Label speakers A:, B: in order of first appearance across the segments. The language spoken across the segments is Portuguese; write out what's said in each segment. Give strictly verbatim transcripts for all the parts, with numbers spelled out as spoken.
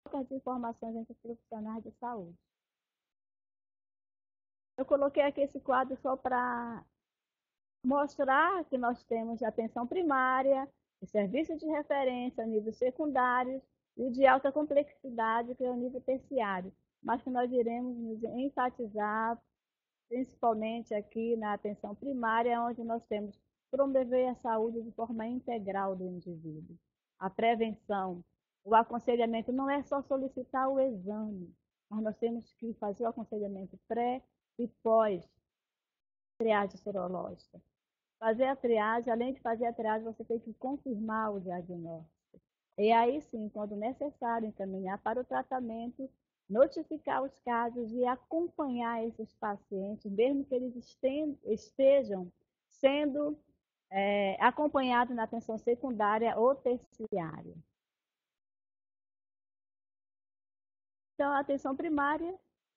A: de informações entre os profissionais de saúde. Eu coloquei aqui esse quadro só para mostrar que nós temos atenção primária, o serviço de referência, níveis secundários e o de alta complexidade, que é o nível terciário, mas que nós iremos nos enfatizar principalmente aqui na atenção primária, onde nós temos promover a saúde de forma integral do indivíduo. A prevenção, o aconselhamento não é só solicitar o exame, mas nós temos que fazer o aconselhamento pré e pós triagem sorológica. Fazer a triagem, além de fazer a triagem, você tem que confirmar o diagnóstico. E aí sim, quando necessário, encaminhar para o tratamento, notificar os casos e acompanhar esses pacientes, mesmo que eles estejam sendo é, acompanhados na atenção secundária ou terciária. Então, a atenção primária,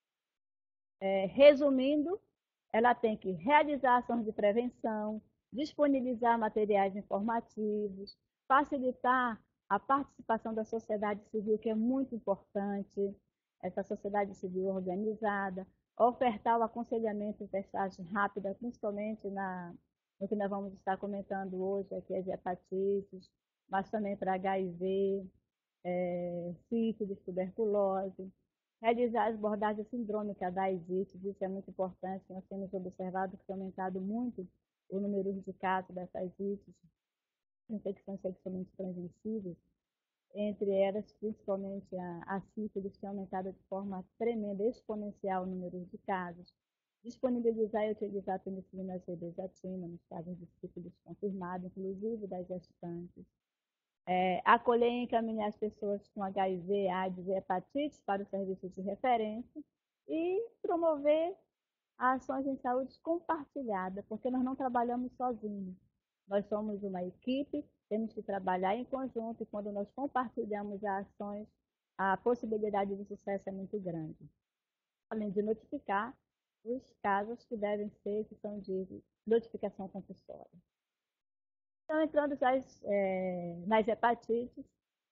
A: é, resumindo, ela tem que realizar ações de prevenção, disponibilizar materiais informativos, facilitar a participação da sociedade civil, que é muito importante, essa sociedade civil organizada, ofertar o aconselhamento e testagem rápida, principalmente na, no que nós vamos estar comentando hoje, aqui as hepatites, mas também para H I V, é, sífilis, tuberculose, realizar as abordagens sindrômicas da ascites, isso é muito importante, nós temos observado que tem aumentado muito o número de casos dessas ascites, infecções sexualmente transmissíveis, entre elas, principalmente a, a sífilis, tem aumentado de forma tremenda, exponencial o número de casos. Disponibilizar e utilizar a penicilina G benzatina nos casos de sífilis confirmada, inclusive das gestantes. É, acolher e encaminhar as pessoas com H I V, AIDS e hepatites para o serviço de referência e promover ações em saúde compartilhada, porque nós não trabalhamos sozinhos. Nós somos uma equipe, temos que trabalhar em conjunto e quando nós compartilhamos as ações, a possibilidade de sucesso é muito grande. Além de notificar os casos que devem ser, que são de notificação compulsória. Então, entrando já é, nas hepatites,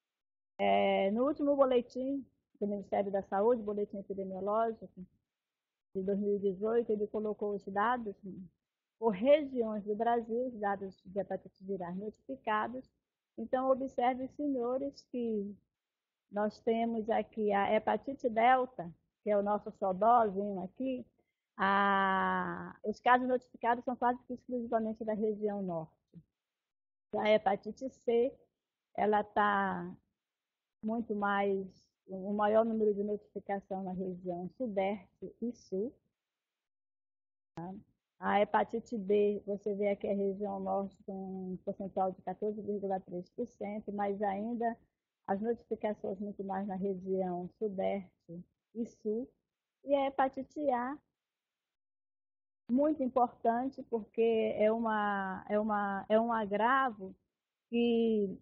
A: é, no último boletim do Ministério da Saúde, boletim epidemiológico de dois mil e dezoito, ele colocou os dados por regiões do Brasil, os dados de hepatites virais notificados. Então, observe, senhores, que nós temos aqui a hepatite delta, que é o nosso xodózinho aqui, a... os casos notificados são quase que exclusivamente da região norte. A hepatite C, ela está muito mais, o maior número de notificação na região sudeste e sul. Tá? A hepatite B, você vê aqui a região norte com um percentual de quatorze vírgula três por cento, mas ainda as notificações muito mais na região sudeste e sul. E a hepatite A, muito importante, porque é, uma, é, uma, é um agravo que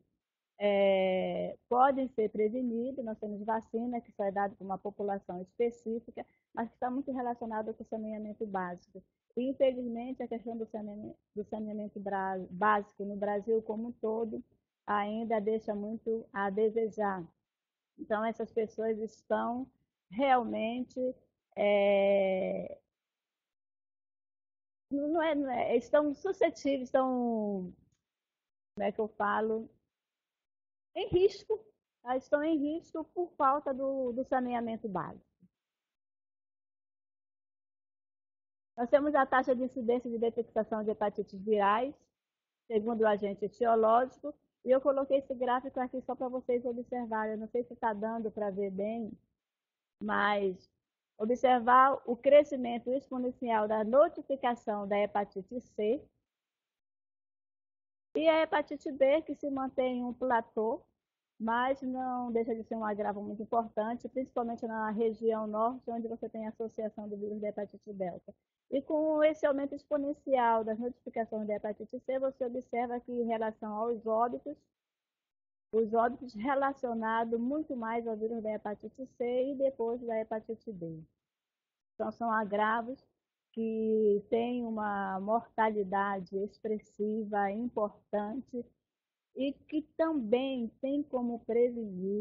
A: é, podem ser prevenidos. Nós temos vacina que só é dada para uma população específica, mas que está muito relacionada com o saneamento básico. E, infelizmente, a questão do saneamento, do saneamento básico no Brasil como um todo ainda deixa muito a desejar. Então, essas pessoas estão realmente é, não é, não é, estão suscetíveis, estão, como é que eu falo, em risco, tá? Estão em risco por falta do, do saneamento básico. Nós temos a taxa de incidência de detectação de hepatites virais, segundo o agente etiológico, e eu coloquei esse gráfico aqui só para vocês observarem. Eu não sei se está dando para ver bem, mas observar o crescimento exponencial da notificação da hepatite C e a hepatite B, que se mantém em um platô, mas não deixa de ser um agravo muito importante, principalmente na região norte, onde você tem a associação do vírus da hepatite delta. E com esse aumento exponencial das notificações da hepatite C, você observa que em relação aos óbitos, os óbitos relacionados muito mais ao vírus da hepatite C e depois da hepatite B. Então, são agravos que têm uma mortalidade expressiva, importante, e que também tem como prevenir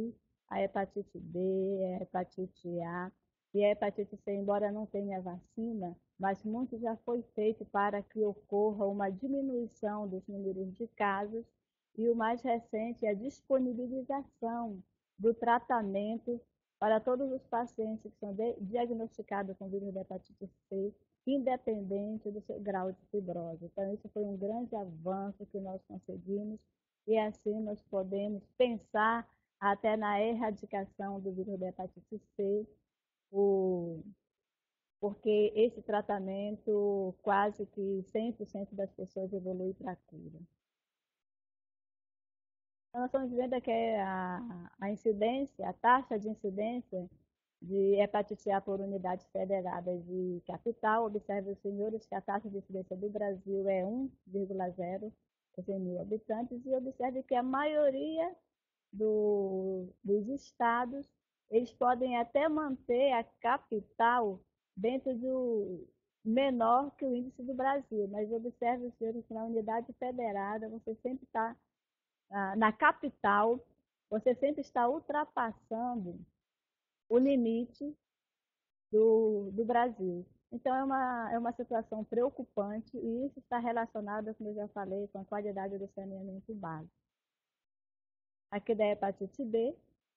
A: a hepatite B, a hepatite A e a hepatite C, embora não tenha vacina, mas muito já foi feito para que ocorra uma diminuição dos números de casos e o mais recente é a disponibilização do tratamento para todos os pacientes que são diagnosticados com vírus da hepatite C, independente do seu grau de fibrose. Então, isso foi um grande avanço que nós conseguimos e assim nós podemos pensar até na erradicação do vírus da hepatite C, o, porque esse tratamento quase que cem por cento das pessoas evolui para a cura. Então, nós estamos vendo que a, a incidência, a taxa de incidência de hepatite A por unidades federadas de capital. Observe, os senhores, que a taxa de incidência do Brasil é um vírgula zero por cem mil habitantes e observe que a maioria do, dos estados, eles podem até manter a capital dentro do menor que o índice do Brasil, mas observe, senhores, que na unidade federada você sempre está na capital, você sempre está ultrapassando o limite do, do Brasil. Então, é uma, é uma situação preocupante e isso está relacionado, como eu já falei, com a qualidade do saneamento básico. Aqui da hepatite B,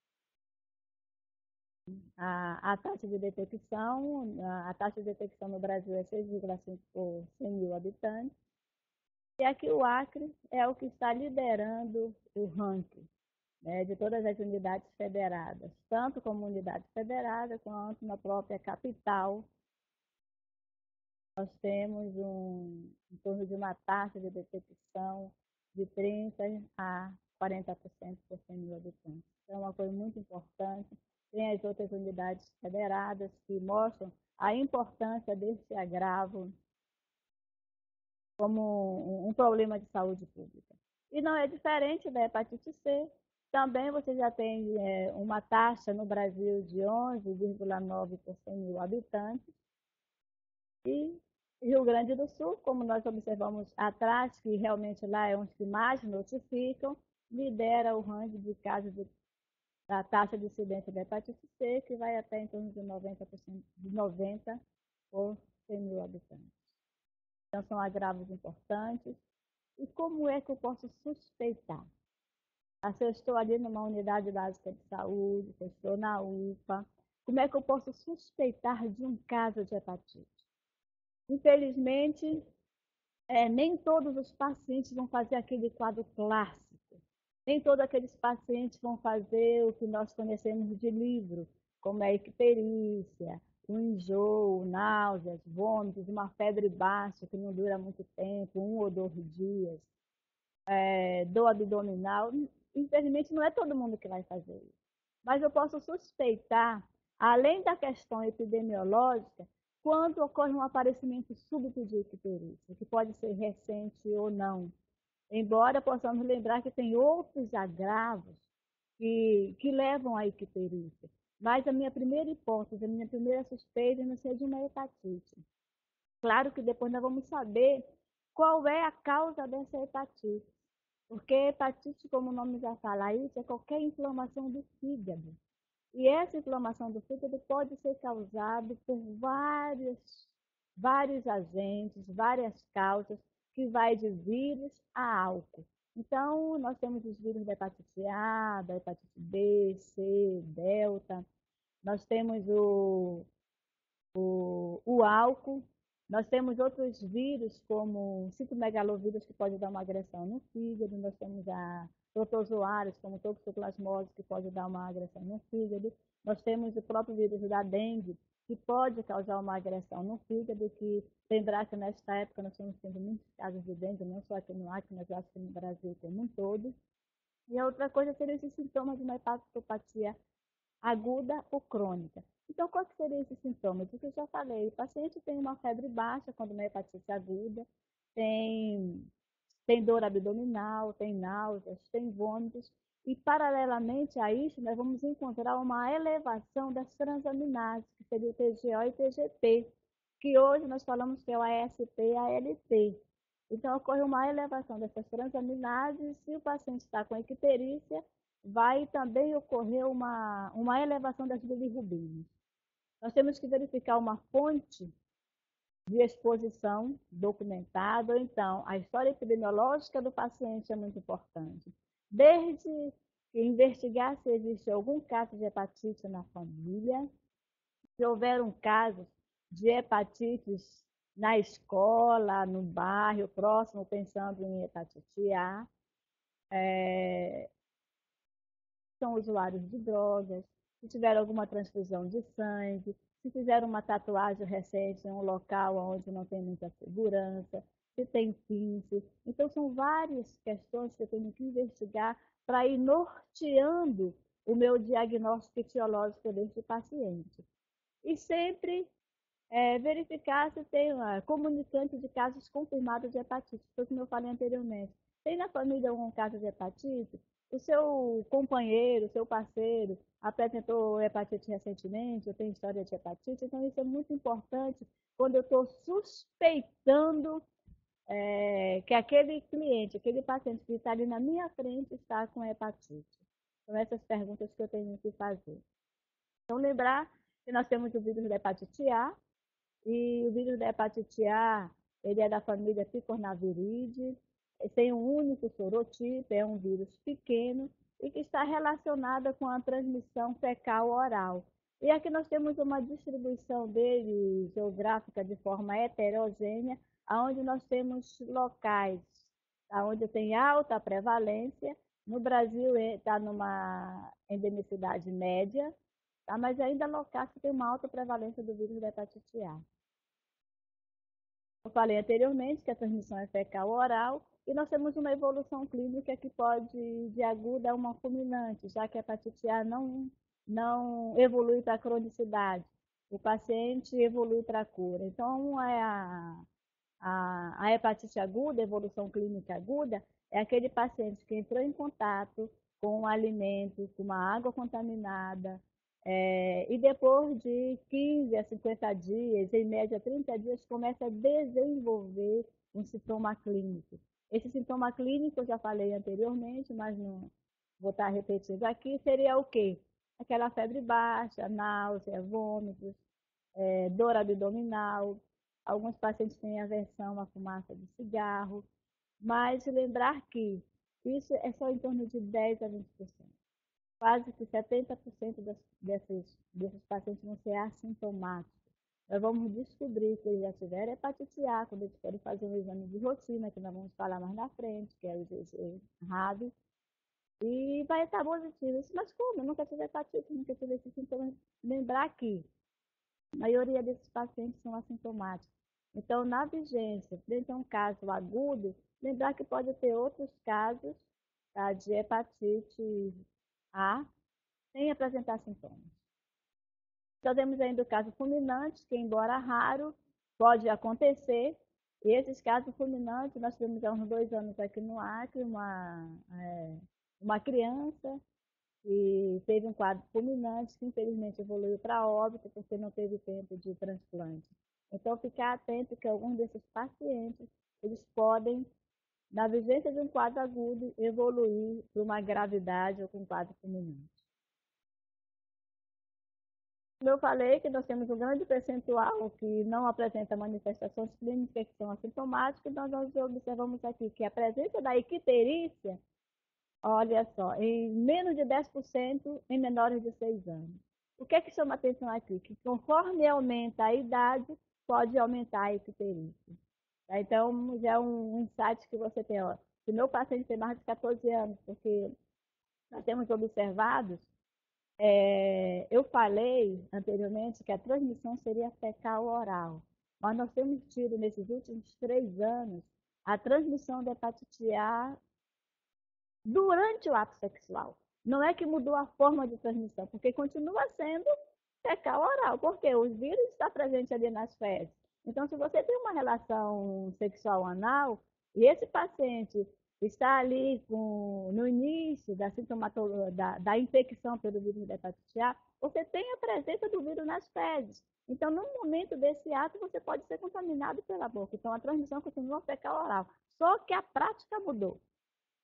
A: a, a taxa de detecção, a, a taxa de detecção no Brasil é seis vírgula cinco por cem mil habitantes. E aqui o Acre é o que está liderando o ranking, né, de todas as unidades federadas, tanto como unidade federada, quanto na própria capital. Nós temos um, em torno de uma taxa de detecção de trinta a quarenta por cento por cem mil habitantes. Então, é uma coisa muito importante. Tem as outras unidades federadas que mostram a importância desse agravo como um problema de saúde pública. E não é diferente da hepatite C. Também você já tem é, uma taxa no Brasil de onze vírgula nove por cem mil habitantes. E Rio Grande do Sul, como nós observamos atrás, que realmente lá é onde que mais notificam, lidera o ranking de casos de, da taxa de incidência da hepatite C, que vai até em torno de noventa por cento, de noventa por cem mil habitantes. Então, são agravos importantes. E como é que eu posso suspeitar? Se eu estou ali numa unidade básica de saúde, se eu estou na U P A, como é que eu posso suspeitar de um caso de hepatite? Infelizmente, é, nem todos os pacientes vão fazer aquele quadro clássico. Nem todos aqueles pacientes vão fazer o que nós conhecemos de livro, como a icterícia, o enjoo, náuseas, vômitos, uma febre baixa que não dura muito tempo, um ou dois dias, é, dor abdominal. Infelizmente, não é todo mundo que vai fazer isso. Mas eu posso suspeitar, além da questão epidemiológica, quando ocorre um aparecimento súbito de icterícia, que pode ser recente ou não. Embora possamos lembrar que tem outros agravos que, que levam à icterícia. Mas a minha primeira hipótese, a minha primeira suspeita não seja de uma hepatite. Claro que depois nós vamos saber qual é a causa dessa hepatite. Porque hepatite, como o nome já fala isso, é qualquer inflamação do fígado. E essa inflamação do fígado pode ser causada por vários, vários agentes, várias causas, que vai de vírus a álcool. Então, nós temos os vírus da hepatite A, da hepatite B, C, delta. Nós temos o, o, o álcool. Nós temos outros vírus, como citomegalovírus, que pode dar uma agressão no fígado. Nós temos a protozoários, como toxoplasmose, que pode dar uma agressão no fígado. Nós temos o próprio vírus da dengue, que pode causar uma agressão no fígado, que lembrar que nesta época nós estamos tendo muitos casos de dengue, não só aqui no Acre, mas eu acho que no Brasil como um todo. E a outra coisa seria esses sintomas de uma hepatopatia aguda ou crônica. Então, quais seriam esses sintomas? O que eu já falei, o paciente tem uma febre baixa quando uma hepatite aguda, tem, tem dor abdominal, tem náuseas, tem vômitos, e paralelamente a isso, nós vamos encontrar uma elevação das transaminases, que seria o T G O e o T G P, que hoje nós falamos que é o A S T e a L T. Então, ocorre uma elevação dessas transaminases, se o paciente está com icterícia, vai também ocorrer uma, uma elevação das bilirrubinas. Nós temos que verificar uma fonte de exposição documentada, ou então a história epidemiológica do paciente é muito importante. Desde investigar se existe algum caso de hepatite na família, se houver um caso de hepatites na escola, no bairro próximo, pensando em hepatite A, é, são usuários de drogas, se tiveram alguma transfusão de sangue, se fizeram uma tatuagem recente em um local onde não tem muita segurança, se tem pince. Então, são várias questões que eu tenho que investigar para ir norteando o meu diagnóstico etiológico desse paciente. E sempre é, verificar se tem uma comunicante de casos confirmados de hepatite. Foi como eu falei anteriormente. Tem na família algum caso de hepatite? O seu companheiro, o seu parceiro apresentou hepatite recentemente, ou tem história de hepatite? Então, isso é muito importante quando eu estou suspeitando é, que aquele cliente, aquele paciente que está ali na minha frente está com hepatite. São essas perguntas que eu tenho que fazer. Então, lembrar que nós temos o vírus da hepatite A, e o vírus da hepatite A, ele é da família Picornaviridae, tem um único sorotipo, é um vírus pequeno e que está relacionada com a transmissão fecal-oral. E aqui nós temos uma distribuição dele geográfica de forma heterogênea, onde nós temos locais onde tem alta prevalência. No Brasil está numa endemicidade média, tá? Mas ainda locais que tem uma alta prevalência do vírus da hepatite A. Eu falei anteriormente que a transmissão é fecal-oral e nós temos uma evolução clínica que pode de aguda a uma fulminante, já que a hepatite A não, não evolui para a cronicidade. O paciente evolui para a cura. Então, é a, a, a hepatite aguda, evolução clínica aguda, é aquele paciente que entrou em contato com um alimento, com uma água contaminada, é, e depois de quinze a cinquenta dias, em média trinta dias, começa a desenvolver um sintoma clínico. Esse sintoma clínico, eu já falei anteriormente, mas não vou estar repetindo aqui, seria o quê? Aquela febre baixa, náusea, vômitos, é, dor abdominal. Alguns pacientes têm aversão à fumaça de cigarro, mas lembrar que isso é só em torno de dez a vinte por cento. Quase que setenta por cento das, desses, desses pacientes vão ser assintomáticos. Nós vamos descobrir que eles já tiveram hepatite A, quando eles forem fazer um exame de rotina, que nós vamos falar mais na frente, que é o I G G rabi, e vai estar positivo. Mas como? Eu nunca tive hepatite, nunca tive esse sintoma. Lembrar que a maioria desses pacientes são assintomáticos. Então, na vigência, frente a um caso agudo, lembrar que pode ter outros casos, tá, de hepatite A sem apresentar sintomas. Então, temos ainda o caso fulminante, que, embora raro, pode acontecer. E esses casos fulminantes, nós tivemos há uns dois anos aqui no Acre, uma, é, uma criança que teve um quadro fulminante, que infelizmente evoluiu para óbito, porque não teve tempo de transplante. Então, ficar atento que alguns desses pacientes, eles podem, na vigência de um quadro agudo, evoluir para uma gravidade ou com um quadro fulminante. Como eu falei, que nós temos um grande percentual que não apresenta manifestações clínicas que são assintomáticas, então nós observamos aqui que a presença da icterícia, olha só, em menos de dez por cento em menores de seis anos. O que é que chama atenção aqui? Que conforme aumenta a idade, pode aumentar a icterícia. Então, já é um insight que você tem, ó, se meu paciente tem mais de quatorze anos, porque nós temos observado, é, eu falei anteriormente que a transmissão seria fecal-oral, mas nós temos tido nesses últimos três anos a transmissão da hepatite A durante o ato sexual. Não é que mudou a forma de transmissão, porque continua sendo fecal-oral, porque os vírus estão presentes ali nas fezes. Então, se você tem uma relação sexual anal e esse paciente está ali com, no início da sintomatologia, da, da infecção pelo vírus da hepatite A, você tem a presença do vírus nas fezes. Então, no momento desse ato, você pode ser contaminado pela boca. Então, a transmissão continua fecal-oral. Só que a prática mudou.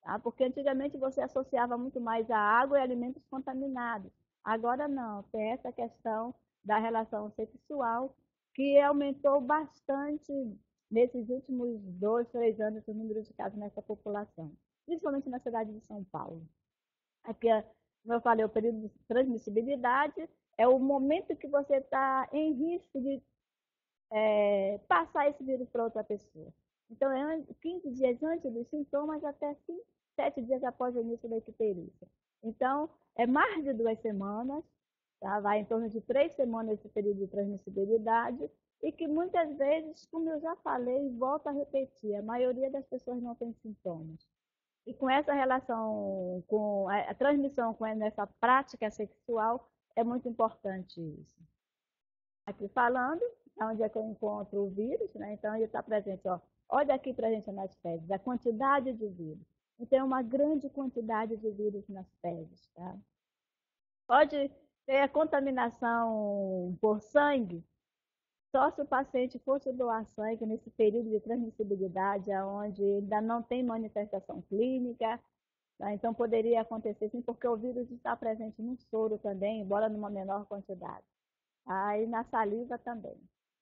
A: tá? Porque antigamente você associava muito mais a água e alimentos contaminados. Agora não, tem essa questão da relação sexual que aumentou bastante nesses últimos dois, três anos o número de casos nessa população, principalmente na cidade de São Paulo. Aqui, como eu falei, o período de transmissibilidade é o momento que você está em risco de é, passar esse vírus para outra pessoa. Então, é quinze dias antes dos sintomas até cinco, sete dias após o início da icterícia. Então, é mais de duas semanas, tá? Vai em torno de três semanas esse período de transmissibilidade, e que muitas vezes, como eu já falei, volto a repetir, a maioria das pessoas não tem sintomas. E com essa relação, com a, a transmissão com essa prática sexual, é muito importante isso. Aqui falando, onde é que eu encontro o vírus, né? Então ele está presente, ó. Olha aqui para a gente nas fezes, a quantidade de vírus. Então, é uma grande quantidade de vírus nas fezes, tá? Pode ter a contaminação por sangue, só se o paciente fosse doar sangue nesse período de transmissibilidade, onde ainda não tem manifestação clínica, tá? Então poderia acontecer sim, porque o vírus está presente no soro também, embora numa menor quantidade. Aí na saliva também.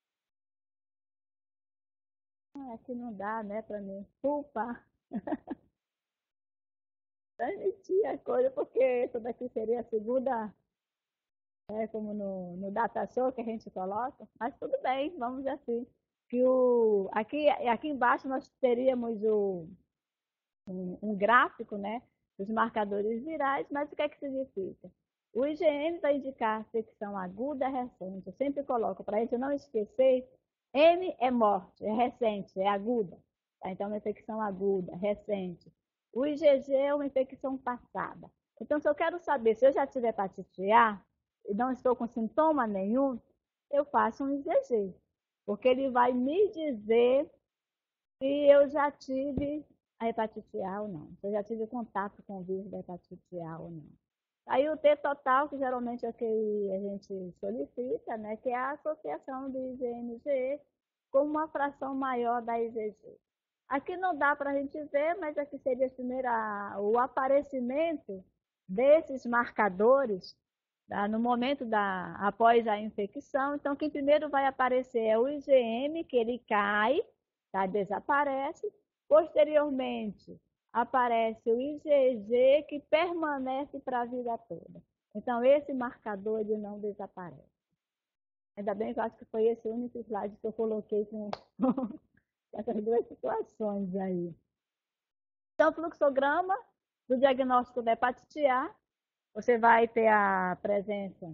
A: Ah, aqui não dá, né, para mim. Culpa. Transmitir a coisa, porque essa daqui seria a segunda, né, como no, no data show que a gente coloca. Mas tudo bem, vamos assim. Que o, aqui, aqui embaixo nós teríamos o, um, um gráfico, né, dos marcadores virais, mas o que é que significa? O I G M vai indicar infecção aguda recente. Eu sempre coloco, para a gente não esquecer, M é morte, é recente, é aguda. Tá? Então, uma infecção aguda, recente. O I G G é uma infecção passada. Então, se eu quero saber se eu já tive hepatite A e não estou com sintoma nenhum, eu faço um I G G, porque ele vai me dizer se eu já tive a hepatite A ou não, se eu já tive contato com o vírus da hepatite A ou não. Aí o T total, que geralmente é o que a gente solicita, né, que é a associação do I G M G com uma fração maior da I G G. Aqui não dá para a gente ver, mas aqui seria primeiro a, o aparecimento desses marcadores, tá, no momento da, após a infecção. Então, quem primeiro vai aparecer é o I G M, que ele cai, tá, desaparece. Posteriormente, aparece o I G G, que permanece para a vida toda. Então, esse marcador ele não desaparece. Ainda bem que eu acho que foi esse único slide que eu coloquei com essas duas situações aí. Então, fluxograma do diagnóstico da hepatite A, você vai ter a presença,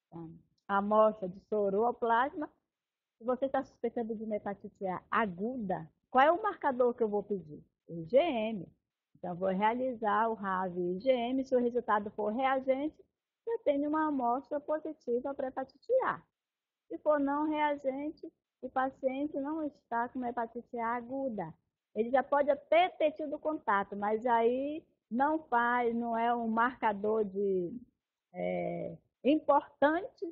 A: a amostra de soro ou plasma. Se você está suspeitando de uma hepatite A aguda, qual é o marcador que eu vou pedir? O I G M. Então, vou realizar o R A V I G M. Se o resultado for reagente, eu tenho uma amostra positiva para hepatite A. Se for não reagente, o paciente não está com uma hepatite A aguda. Ele já pode até ter tido contato, mas aí não faz, não é um marcador de, é, importante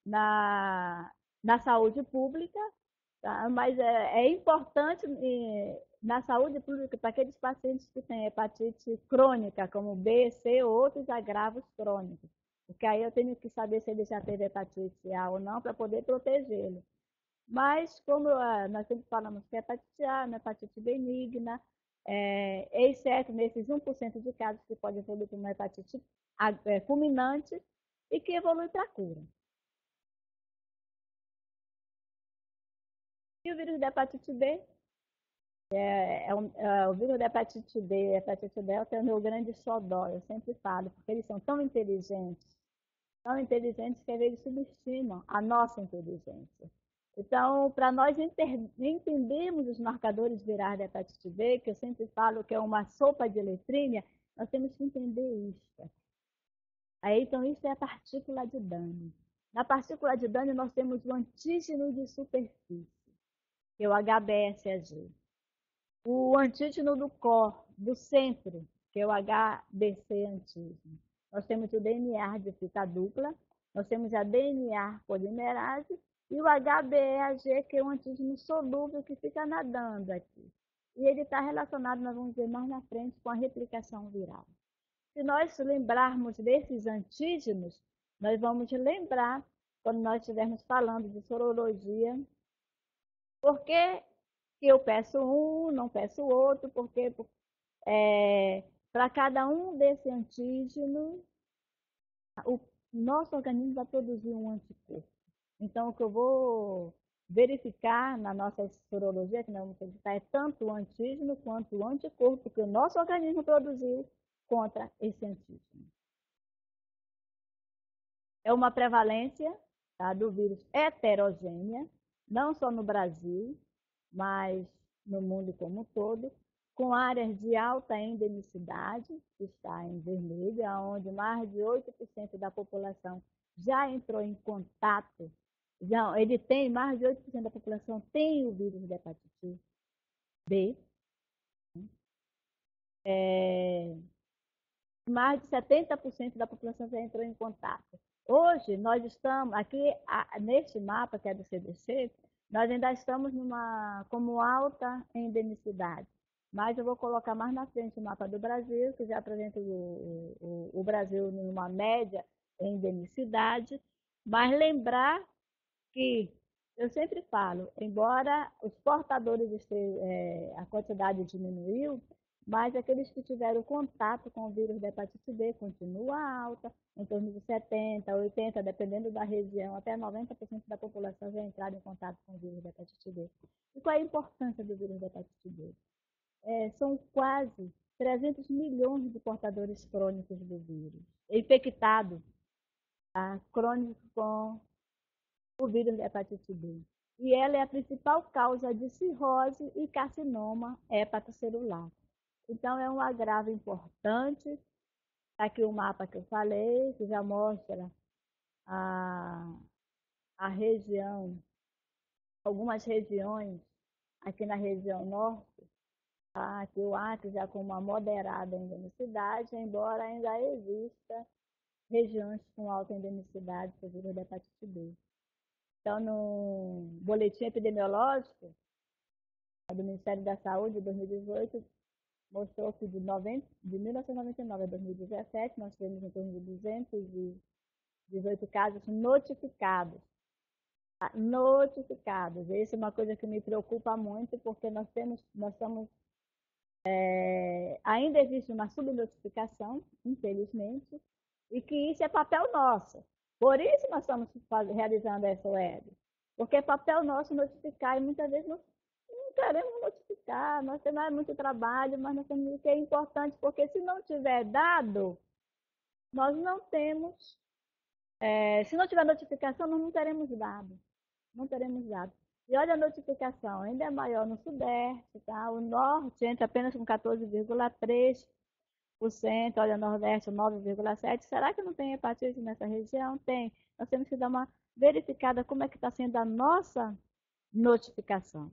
A: na, na saúde pública, tá? Mas é, é importante é, na saúde pública para aqueles pacientes que têm hepatite crônica, como B, C ou outros agravos crônicos. Porque aí eu tenho que saber se ele já teve hepatite A ou não para poder protegê-lo. Mas, como uh, nós sempre falamos que a hepatite A é uma hepatite benigna, é, exceto nesses um por cento de casos que pode evoluir para uma hepatite é, fulminante e que evolui para a cura. E o vírus da hepatite B? É, é, um, é, o vírus da hepatite B, a hepatite delta é o meu grande xodó, eu sempre falo, porque eles são tão inteligentes, tão inteligentes que às vezes subestimam a nossa inteligência. Então, para nós entendermos os marcadores virais da hepatite B, que eu sempre falo que é uma sopa de letrinha, nós temos que entender isso. Aí, então, isso é a partícula de Danny. Na partícula de Danny, nós temos o antígeno de superfície, que é o H B S A G. O antígeno do core, do centro, que é o H B C antígeno. Nós temos o D N A de fita dupla, nós temos a D N A polimerase e o H B E A G, que é um antígeno solúvel que fica nadando aqui. e ele está relacionado, nós vamos ver mais na frente, com a replicação viral. Se nós lembrarmos desses antígenos, nós vamos lembrar, quando nós estivermos falando de sorologia, por que eu peço um, não peço outro, porque é, para cada um desse antígeno, o nosso organismo vai produzir um anticorpo. Então, o que eu vou verificar na nossa sorologia, que nós vamos verificar, é tanto o antígeno quanto o anticorpo que o nosso organismo produziu contra esse antígeno. É uma prevalência, tá, do vírus heterogênea, não só no Brasil, mas no mundo como um todo, com áreas de alta endemicidade, que está em vermelho, onde mais de oito por cento da população já entrou em contato, já, ele tem, mais de oito por cento da população tem o vírus da hepatite B. É, mais de setenta por cento da população já entrou em contato. Hoje, nós estamos, aqui neste mapa, que é do C D C, nós ainda estamos numa, como alta endemicidade. Mas eu vou colocar mais na frente o mapa do Brasil, que já apresenta o, o, o Brasil numa média endemicidade. Mas lembrar que, eu sempre falo, embora os portadores, estejam, é, a quantidade diminuiu, mas aqueles que tiveram contato com o vírus da hepatite B continua alta, em torno de setenta, oitenta, dependendo da região, até noventa por cento da população já entraram em contato com o vírus da hepatite B. E qual é a importância do vírus da hepatite B? É, são quase trezentos milhões de portadores crônicos do vírus, infectados, tá? Crônicos com o vírus da hepatite B. E ela é a principal causa de cirrose e carcinoma hepatocelular. Então, é um agravo importante. Aqui o mapa que eu falei, que já mostra a, a região, algumas regiões, aqui na região norte, tá? Aqui o Acre já com uma moderada endemicidade, embora ainda exista regiões com alta endemicidade por vírus da hepatite B. Então, no boletim epidemiológico do Ministério da Saúde de dois mil e dezoito, mostrou que de, noventa, de mil novecentos e noventa e nove a dois mil e dezessete, nós tivemos em torno de duzentos e dezoito casos notificados. Notificados. Isso é uma coisa que me preocupa muito, porque nós temos, nós estamos, é, ainda existe uma subnotificação, infelizmente, e que isso é papel nosso. Por isso nós estamos faz, realizando essa web. Porque é papel nosso notificar e muitas vezes não, não queremos notificar, nós temos muito trabalho, mas nós temos que é importante, porque se não tiver dado, nós não temos, é, se não tiver notificação, nós não teremos dado. Não teremos dado. E olha a notificação, ainda é maior no Sudeste, tá? O Norte entra apenas com quatorze vírgula três por cento, olha, Nordeste nove vírgula sete por cento. Será que não tem hepatite nessa região? Tem. Nós temos que dar uma verificada como é que está sendo a nossa notificação.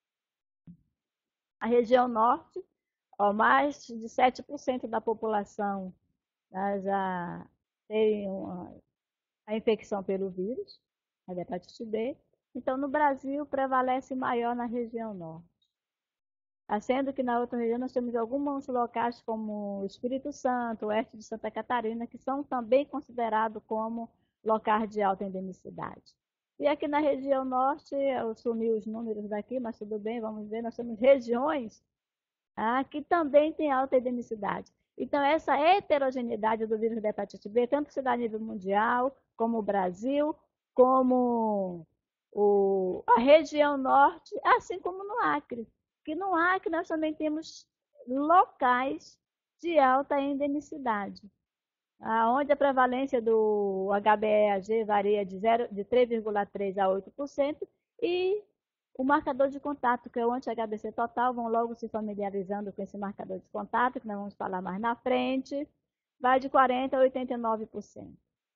A: A região Norte, ó, mais de sete por cento da população, né, já tem uma, a infecção pelo vírus, a hepatite B. Então, no Brasil, prevalece maior na região Norte. Sendo que na outra região nós temos alguns locais como o Espírito Santo, o oeste de Santa Catarina, que são também considerados como locais de alta endemicidade. E aqui na região norte, eu sumi os números daqui, mas tudo bem, vamos ver, nós temos regiões ah, que também têm alta endemicidade. Então, essa heterogeneidade do vírus da hepatite B, tanto se dá a nível mundial, como o Brasil, como o, a região norte, assim como no Acre. Que no Acre nós também temos locais de alta endemicidade, onde a prevalência do H B E A G varia de, de três vírgula três por cento a oito por cento e o marcador de contato, que é o anti-H B C total, vão logo se familiarizando com esse marcador de contato, que nós vamos falar mais na frente, vai de quarenta por cento a oitenta e nove por cento.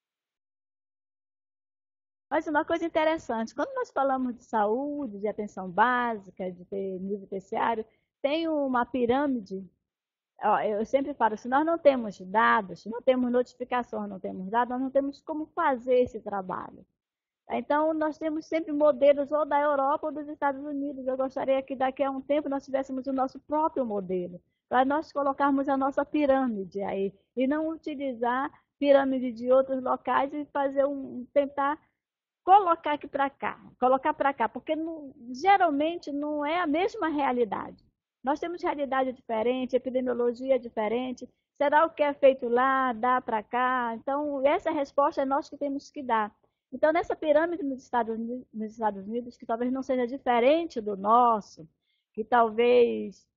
A: Mas uma coisa interessante, quando nós falamos de saúde, de atenção básica, de ter nível terciário, tem uma pirâmide. Ó, eu sempre falo, se nós não temos dados, não temos notificações, não temos dados, nós não temos como fazer esse trabalho. Então, nós temos sempre modelos ou da Europa ou dos Estados Unidos. Eu gostaria que daqui a um tempo nós tivéssemos o nosso próprio modelo, para nós colocarmos a nossa pirâmide aí, e não utilizar pirâmide de outros locais e fazer um, tentar colocar aqui para cá, colocar para cá, porque não, geralmente não é a mesma realidade. Nós temos realidade diferente, epidemiologia diferente. Será o que é feito lá, dá para cá? Então, essa resposta é nós que temos que dar. Então, nessa pirâmide nos Estados Unidos, nos Estados Unidos que talvez não seja diferente do nosso, que talvez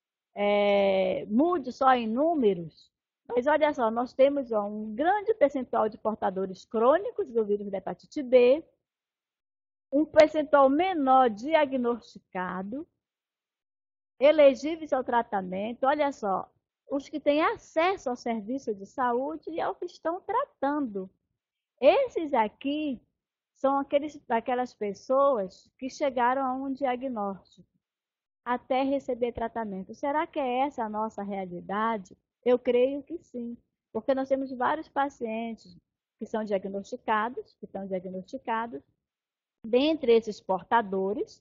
A: é, mude só em números, mas olha só, nós temos ó, um grande percentual de portadores crônicos do vírus da hepatite B, um percentual menor diagnosticado, elegíveis ao tratamento. Olha só, os que têm acesso ao serviço de saúde e ao que estão tratando. Esses aqui são aqueles, aquelas pessoas que chegaram a um diagnóstico até receber tratamento. Será que é essa a nossa realidade? Eu creio que sim, porque nós temos vários pacientes que são diagnosticados, que estão diagnosticados, dentre esses portadores,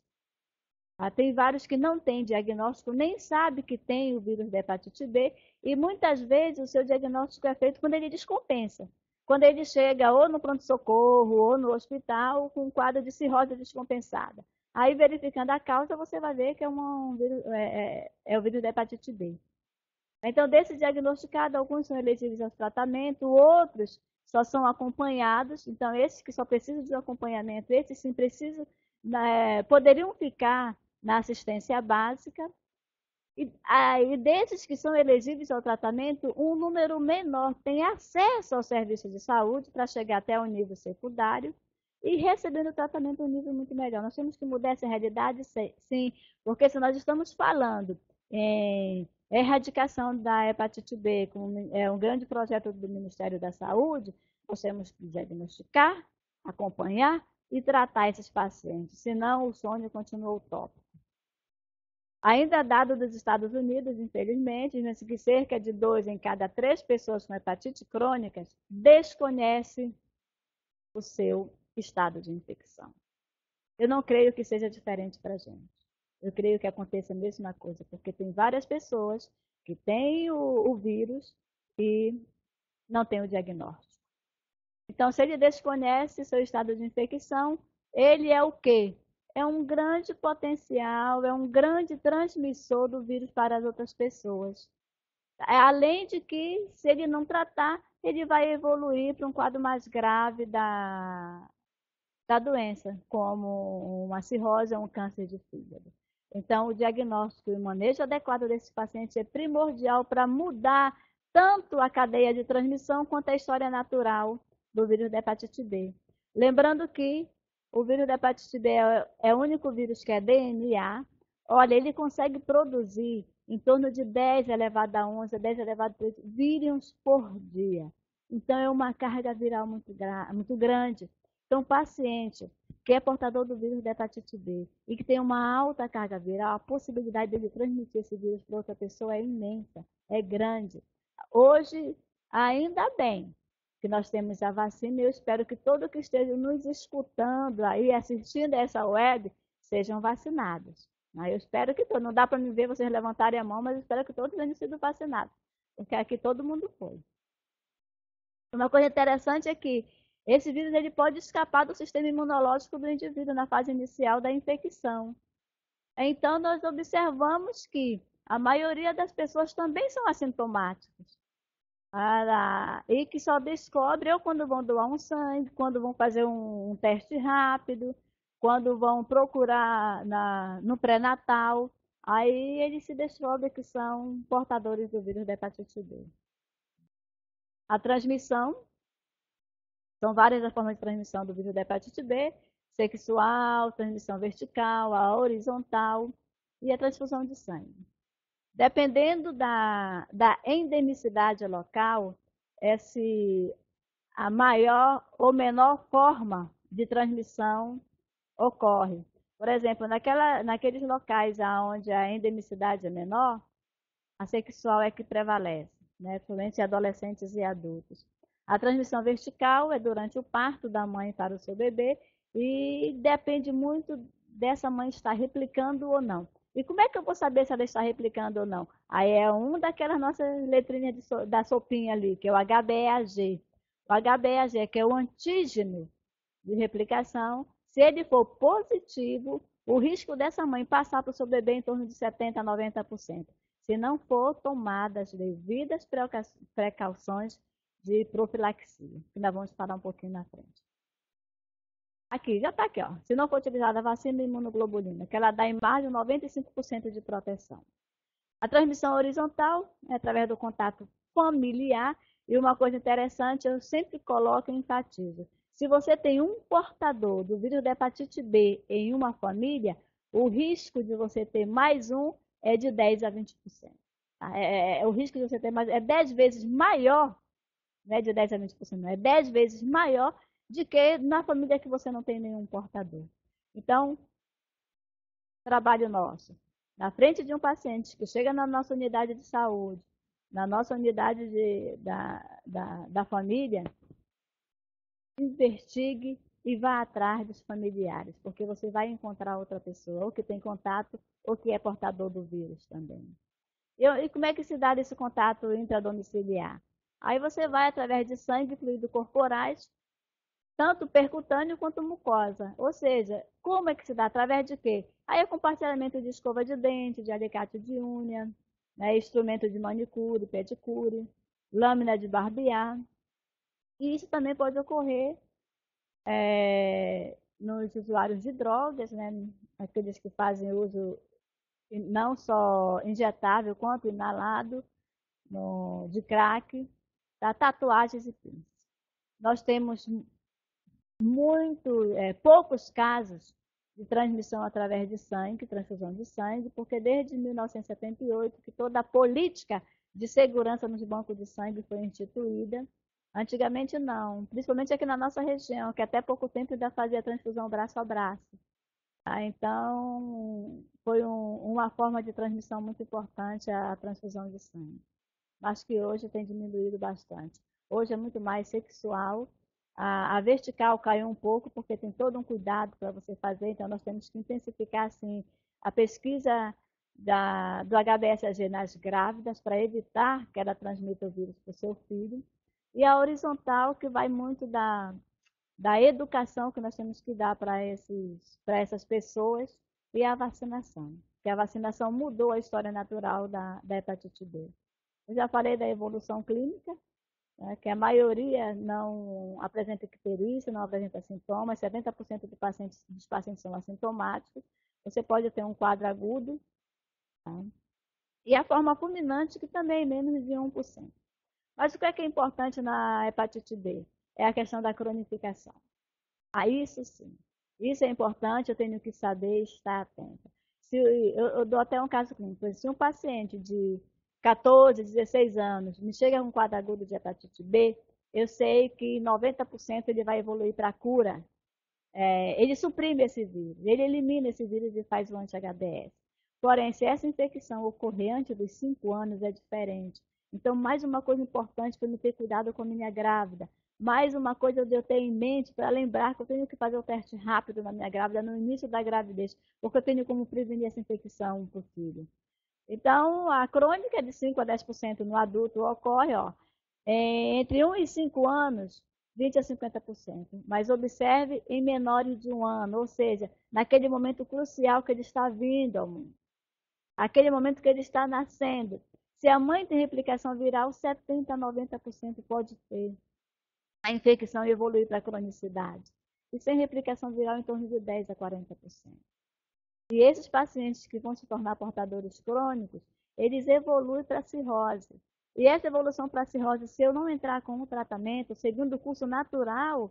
A: tem vários que não têm diagnóstico, nem sabe que tem o vírus da hepatite B, e muitas vezes o seu diagnóstico é feito quando ele descompensa. Quando ele chega ou no pronto-socorro ou no hospital com um quadro de cirrose descompensada. Aí, verificando a causa, você vai ver que é, uma, um vírus, é, é, é o vírus da hepatite B. Então, desses diagnosticados, alguns são elegíveis ao tratamento, outros só são acompanhados. Então, esses que só precisam de um acompanhamento, esses sim precisam, né, poderiam ficar na assistência básica. E aí, desses que são elegíveis ao tratamento, um número menor tem acesso ao serviço de saúde para chegar até o nível secundário e recebendo o tratamento um nível muito melhor. Nós temos que mudar essa realidade, sim, porque se nós estamos falando em erradicação da hepatite B, como é um grande projeto do Ministério da Saúde, nós temos que diagnosticar, acompanhar e tratar esses pacientes, senão o sonho continua utópico. Ainda dado dos Estados Unidos, infelizmente, que cerca de dois em cada três pessoas com hepatite crônica desconhece o seu estado de infecção. Eu não creio que seja diferente para a gente. Eu creio que aconteça a mesma coisa, porque tem várias pessoas que têm o, o vírus e não têm o diagnóstico. Então, se ele desconhece seu estado de infecção, ele é o quê? É um grande potencial, é um grande transmissor do vírus para as outras pessoas. Além de que, se ele não tratar, ele vai evoluir para um quadro mais grave da, da doença, como uma cirrose ou um câncer de fígado. Então, o diagnóstico e o manejo adequado desses pacientes é primordial para mudar tanto a cadeia de transmissão quanto a história natural do vírus da hepatite B. Lembrando que o vírus da hepatite B é o único vírus que é D N A. Olha, ele consegue produzir em torno de dez elevado a onze, dez elevado a treze vírions por dia. Então, é uma carga viral muito, muito grande. Então, o paciente que é portador do vírus da hepatite B e que tem uma alta carga viral, a possibilidade de transmitir esse vírus para outra pessoa é imensa, é grande. Hoje, ainda bem que nós temos a vacina, e eu espero que todos que estejam nos escutando aí, assistindo essa web, sejam vacinados. Eu espero que todos, não dá para me ver vocês levantarem a mão, mas eu espero que todos tenham sido vacinados, porque aqui todo mundo foi. Uma coisa interessante é que esse vírus ele pode escapar do sistema imunológico do indivíduo na fase inicial da infecção. Então, nós observamos que a maioria das pessoas também são assintomáticas. Ah, e que só descobre ou quando vão doar um sangue, quando vão fazer um, um teste rápido, quando vão procurar na, no pré-natal, aí eles se descobrem que são portadores do vírus da hepatite B. A transmissão, são várias as formas de transmissão do vírus da hepatite B, sexual, transmissão vertical, a horizontal e a transfusão de sangue. Dependendo da, da endemicidade local, esse, a maior ou menor forma de transmissão ocorre. Por exemplo, naquela, naqueles locais onde a endemicidade é menor, a sexual é que prevalece, né? Principalmente em adolescentes e adultos. A transmissão vertical é durante o parto da mãe para o seu bebê e depende muito dessa mãe estar replicando ou não. E como é que eu vou saber se ela está replicando ou não? Aí é um daquelas nossas letrinhas de so, da sopinha ali, que é o H B E A G. O H B E A G, que é o antígeno de replicação, se ele for positivo, o risco dessa mãe passar para o seu bebê é em torno de setenta por cento a noventa por cento. Se não for tomadas devidas precauções de profilaxia, que nós vamos falar um pouquinho na frente. Aqui, já está aqui, ó. Se não for utilizada a vacina de imunoglobulina, que ela dá em mais de noventa e cinco por cento de proteção. A transmissão horizontal é através do contato familiar. E uma coisa interessante, eu sempre coloco e enfatizo. Se você tem um portador do vírus da hepatite B em uma família, o risco de você ter mais um é de dez a vinte por cento. É, é, é, o risco de você ter mais é dez vezes maior, não é de dez a vinte por cento, não, é dez vezes maior de que na família que você não tem nenhum portador. Então, trabalho nosso. Na frente de um paciente que chega na nossa unidade de saúde, na nossa unidade de, da, da, da família, investigue e vá atrás dos familiares, porque você vai encontrar outra pessoa, ou que tem contato, ou que é portador do vírus também. E, e como é que se dá esse contato intradomiciliar? Aí você vai através de sangue e fluido corporais, tanto percutâneo quanto mucosa. Ou seja, como é que se dá? Através de quê? Aí é compartilhamento de escova de dente, de alicate de unha, né, instrumento de manicure, pedicure, lâmina de barbear. E isso também pode ocorrer é, nos usuários de drogas, né, aqueles que fazem uso não só injetável quanto inalado no, de crack, tá, tatuagens e pinças. Nós temos muito, é, poucos casos de transmissão através de sangue, transfusão de sangue, porque desde mil novecentos e setenta e oito que toda a política de segurança nos bancos de sangue foi instituída. Antigamente não, principalmente aqui na nossa região, que até pouco tempo ainda fazia transfusão braço a braço. Tá? Então, foi um, uma forma de transmissão muito importante a transfusão de sangue. Mas que hoje tem diminuído bastante. Hoje é muito mais sexual. A, a vertical caiu um pouco, porque tem todo um cuidado para você fazer, então nós temos que intensificar assim, a pesquisa da, do H B S A G nas grávidas, para evitar que ela transmita o vírus para o seu filho. E a horizontal, que vai muito da, da educação que nós temos que dar para essas pessoas, e a vacinação, que a vacinação mudou a história natural da, da hepatite B. Eu já falei da evolução clínica, né, que a maioria não apresenta icterícia, não apresenta sintomas, setenta por cento de pacientes, dos pacientes são assintomáticos. Você pode ter um quadro agudo. Tá? E a forma fulminante, que também é menos de um por cento. Mas o que é, que é importante na hepatite B? É a questão da cronificação. A isso sim. Isso é importante, eu tenho que saber estar atenta. Se, eu, eu dou até um caso clínico. Se um paciente de quatorze, dezesseis anos me chega com um quadro agudo de hepatite B, eu sei que noventa por cento ele vai evoluir para a cura. É, ele suprime esse vírus, ele elimina esse vírus e faz o anti-H D S. Porém, se essa infecção ocorrer antes dos cinco anos, é diferente. Então, mais uma coisa importante para eu ter cuidado com a minha grávida. Mais uma coisa de eu ter em mente para lembrar que eu tenho que fazer o teste rápido na minha grávida no início da gravidez, porque eu tenho como prevenir essa infecção para o filho. Então, a crônica de cinco a dez por cento no adulto ocorre ó, entre um e cinco anos, vinte a cinquenta por cento. Mas observe em menores de um ano, ou seja, naquele momento crucial que ele está vindo ao mundo. Aquele momento que ele está nascendo. Se a mãe tem replicação viral, setenta a noventa por cento pode ter a infecção e evoluir para a cronicidade. E sem replicação viral, em torno de dez a quarenta por cento. E esses pacientes que vão se tornar portadores crônicos, eles evoluem para a cirrose. E essa evolução para a cirrose, se eu não entrar com o tratamento, segundo o curso natural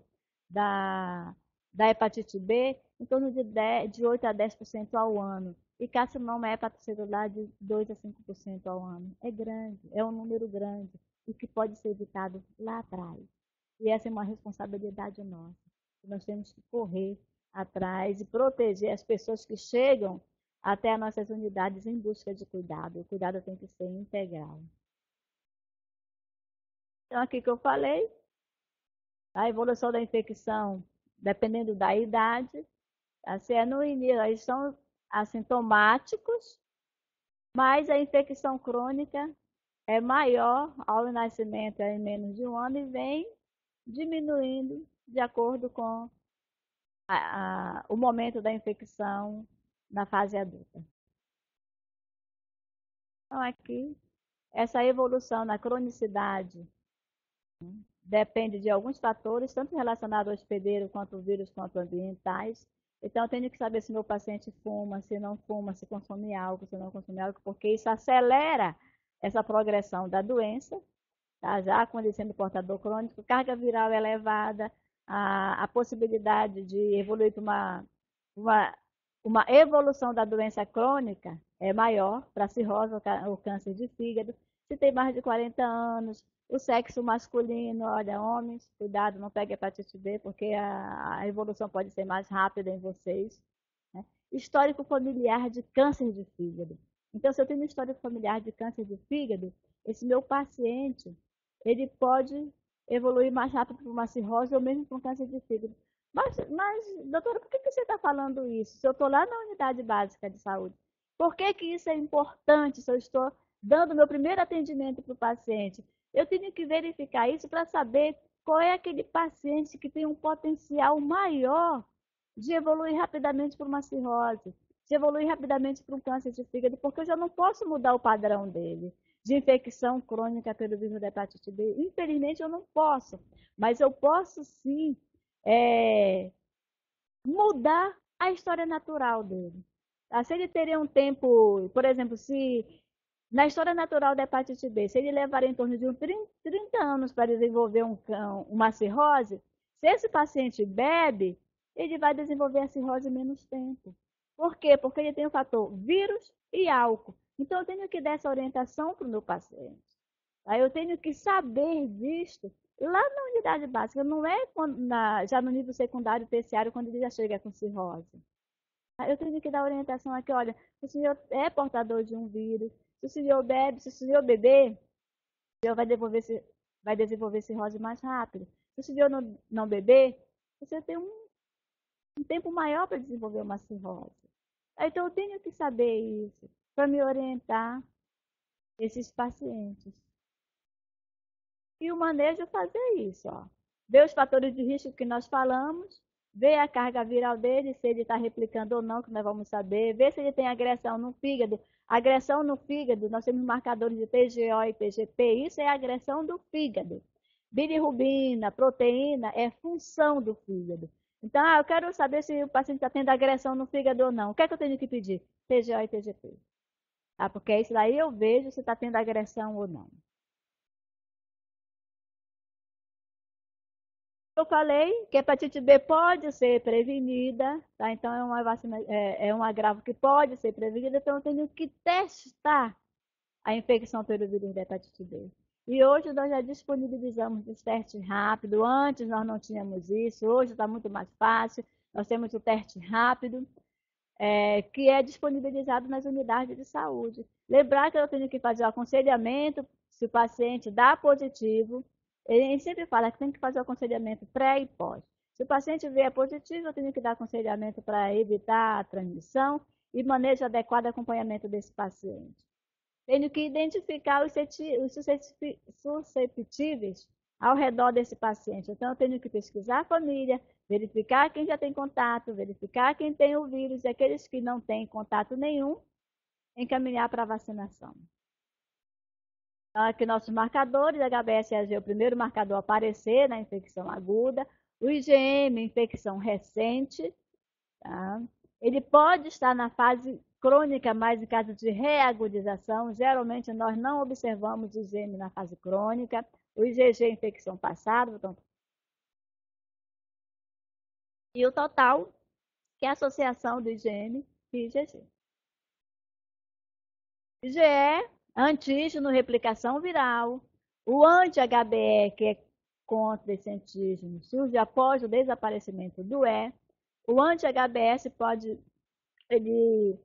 A: da, da hepatite B, em torno de, dez, de oito a dez por cento ao ano. E carcinoma hepatocelular de dois a cinco por cento ao ano. É grande, é um número grande, e que pode ser evitado lá atrás. E essa é uma responsabilidade nossa. Nós temos que correr atrás e proteger as pessoas que chegam até as nossas unidades em busca de cuidado. O cuidado tem que ser integral. Então, aqui que eu falei, A evolução da infecção, dependendo da idade, assim, é no início, eles são assintomáticos, mas a infecção crônica é maior ao nascimento, é em menos de um ano, e vem diminuindo de acordo com a, a, o momento da infecção na fase adulta. Então, aqui, essa evolução na cronicidade depende de alguns fatores, tanto relacionados ao hospedeiro, quanto ao vírus, quanto ambientais. Então, eu tenho que saber se meu paciente fuma, se não fuma, se consome álcool, se não consome álcool, porque isso acelera essa progressão da doença, tá? Já quando ele sendo portador crônico, carga viral elevada, a, a possibilidade de evoluir para uma, uma, uma evolução da doença crônica é maior para a cirrose ou câncer de fígado. Se tem mais de quarenta anos, o sexo masculino, olha, homens, cuidado, não pegue hepatite B, porque a, a evolução pode ser mais rápida em vocês. Né? Histórico familiar de câncer de fígado. Então, se eu tenho um histórico familiar de câncer de fígado, esse meu paciente, ele pode evoluir mais rápido para uma cirrose ou mesmo para um câncer de fígado. Mas, mas doutora, por que, que você está falando isso? Se eu estou lá na unidade básica de saúde, por que, que isso é importante se eu estou dando meu primeiro atendimento para o paciente? Eu tenho que verificar isso para saber qual é aquele paciente que tem um potencial maior de evoluir rapidamente para uma cirrose, de evoluir rapidamente para um câncer de fígado, porque eu já não posso mudar o padrão dele de infecção crônica pelo vírus da hepatite B. Infelizmente, eu não posso, mas eu posso sim é, mudar a história natural dele. Tá? Se ele teria um tempo, por exemplo, se na história natural da hepatite B, se ele levar em torno de trinta anos para desenvolver um, uma cirrose, se esse paciente bebe, ele vai desenvolver a cirrose em menos tempo. Por quê? Porque ele tem o fator vírus e álcool. Então, eu tenho que dar essa orientação para o meu paciente. Aí eu tenho que saber disso lá na unidade básica, não é na, já no nível secundário, terciário, quando ele já chega com cirrose. Aí eu tenho que dar orientação aqui, olha, o senhor é portador de um vírus, se o senhor bebe, se o senhor beber, o senhor vai, desenvolver, vai desenvolver cirrose mais rápido. Se o senhor não, não beber, você tem um, um tempo maior para desenvolver uma cirrose. Então, eu tenho que saber isso para me orientar esses pacientes. E o manejo é fazer isso, ó. Ver os fatores de risco que nós falamos, ver a carga viral dele, se ele está replicando ou não, que nós vamos saber, ver se ele tem agressão no fígado. Agressão no fígado, nós temos marcadores de T G O e T G P, isso é agressão do fígado. Bilirrubina, proteína, é função do fígado. Então, ah, eu quero saber se o paciente está tendo agressão no fígado ou não. O que é que eu tenho que pedir? T G O e T G P. Ah, porque isso daí eu vejo se está tendo agressão ou não. Eu falei que a hepatite B pode ser prevenida, tá? Então é uma vacina, é, é um agravo que pode ser prevenido, então eu tenho que testar a infecção pelo vírus da hepatite B. E hoje nós já disponibilizamos os testes rápidos, antes nós não tínhamos isso, hoje está muito mais fácil, nós temos o teste rápido, é, que é disponibilizado nas unidades de saúde. Lembrar que eu tenho que fazer o aconselhamento, se o paciente dá positivo, ele sempre fala que tem que fazer o aconselhamento pré e pós. Se o paciente vier positivo, eu tenho que dar aconselhamento para evitar a transmissão e manejo adequado acompanhamento desse paciente. Tenho que identificar os susceptíveis ao redor desse paciente. Então, eu tenho que pesquisar a família, verificar quem já tem contato, verificar quem tem o vírus e aqueles que não têm contato nenhum, encaminhar para a vacinação. Então, aqui nossos marcadores, H B S A G é o primeiro marcador a aparecer na infecção aguda, o I G M, infecção recente, tá? Ele pode estar na fase crônica, mas em caso de reagudização, geralmente nós não observamos o I G M na fase crônica, o I G G, infecção passada, então... e o total, que é a associação do I G M e I G G. I G E, antígeno, replicação viral. O anti-H B E, que é contra esse antígeno, surge após o desaparecimento do E. O anti-H B S pode, ele,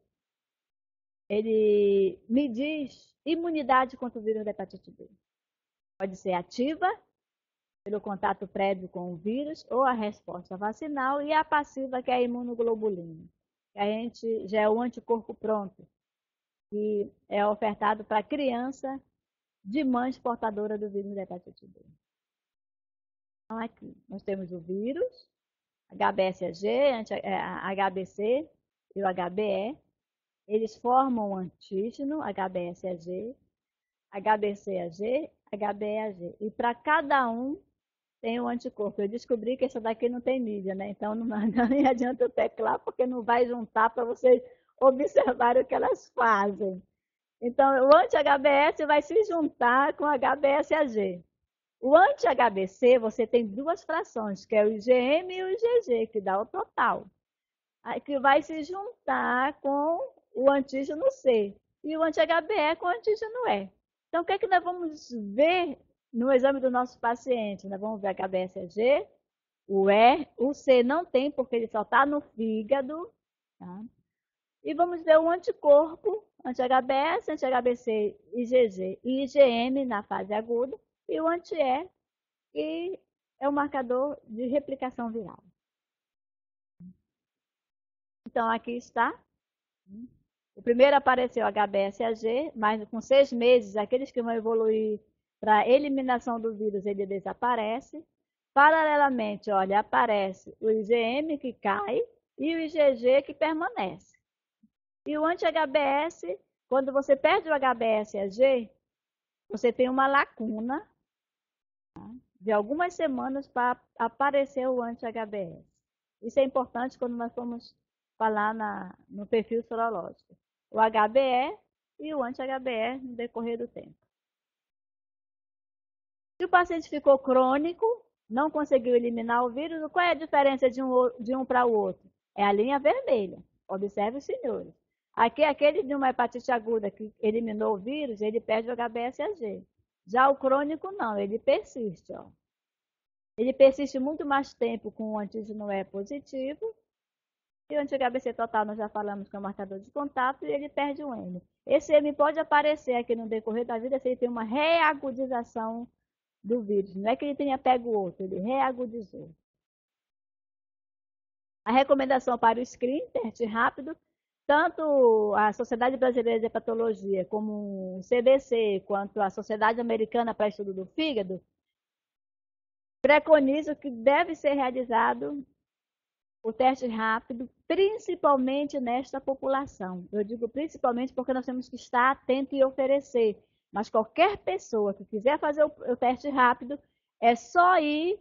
A: ele medir imunidade contra o vírus da hepatite B. Pode ser ativa pelo contato prévio com o vírus, ou a resposta vacinal, e a passiva, que é a imunoglobulina, que a gente já é o anticorpo pronto, que é ofertado para criança de mães portadoras do vírus da hepatite B. Então, aqui, nós temos o vírus, H B S A G, H B C e o H B E. Eles formam um antígeno, H B S A G, H B C A G, H B E A G. E para cada um tem um anticorpo. Eu descobri que essa daqui não tem mídia, né? Então não, não adianta eu teclar, porque não vai juntar para vocês observarem o que elas fazem. Então, o anti-H B S vai se juntar com o H B S A G. O anti-H B C, você tem duas frações, que é o I G M e o I G G, que dá o total. Que vai se juntar com o antígeno C. E o anti-H B E com o antígeno E. Então, o que é que nós vamos ver no exame do nosso paciente? Nós vamos ver H B S A G, o E, o C não tem, porque ele só está no fígado. Tá? E vamos ver o anticorpo, anti-H B S, anti-H B C, I G G e I G M na fase aguda. E o anti-E, que é o marcador de replicação viral. Então, aqui está. O primeiro apareceu H B S A G, mas com seis meses, aqueles que vão evoluir para a eliminação do vírus, ele desaparece. Paralelamente, olha, aparece o I G M que cai e o I G G que permanece. E o anti-H B S, quando você perde o H B S A G, você tem uma lacuna, tá, de algumas semanas para aparecer o anti-H B S. Isso é importante quando nós formos falar na, no perfil sorológico. O H B E e o anti-H B E no decorrer do tempo. Se o paciente ficou crônico, não conseguiu eliminar o vírus, qual é a diferença de um, de um para o outro? É a linha vermelha. Observe os senhores. Aqui, aquele de uma hepatite aguda que eliminou o vírus, ele perde o H B S A G. Já o crônico não, ele persiste. Ó. Ele persiste muito mais tempo com o antígeno E positivo. E o anti-H B C total, nós já falamos que é um marcador de contato, e ele perde o M. Esse M pode aparecer aqui no decorrer da vida se ele tem uma reagudização do vírus. Não é que ele tenha pego o outro, ele reagudizou. A recomendação para o screen, teste rápido, tanto a Sociedade Brasileira de Hepatologia, como o C D C, quanto a Sociedade Americana para Estudo do Fígado, preconizam que deve ser realizado o teste rápido, principalmente nesta população. Eu digo principalmente porque nós temos que estar atento e oferecer. Mas qualquer pessoa que quiser fazer o teste rápido, é só ir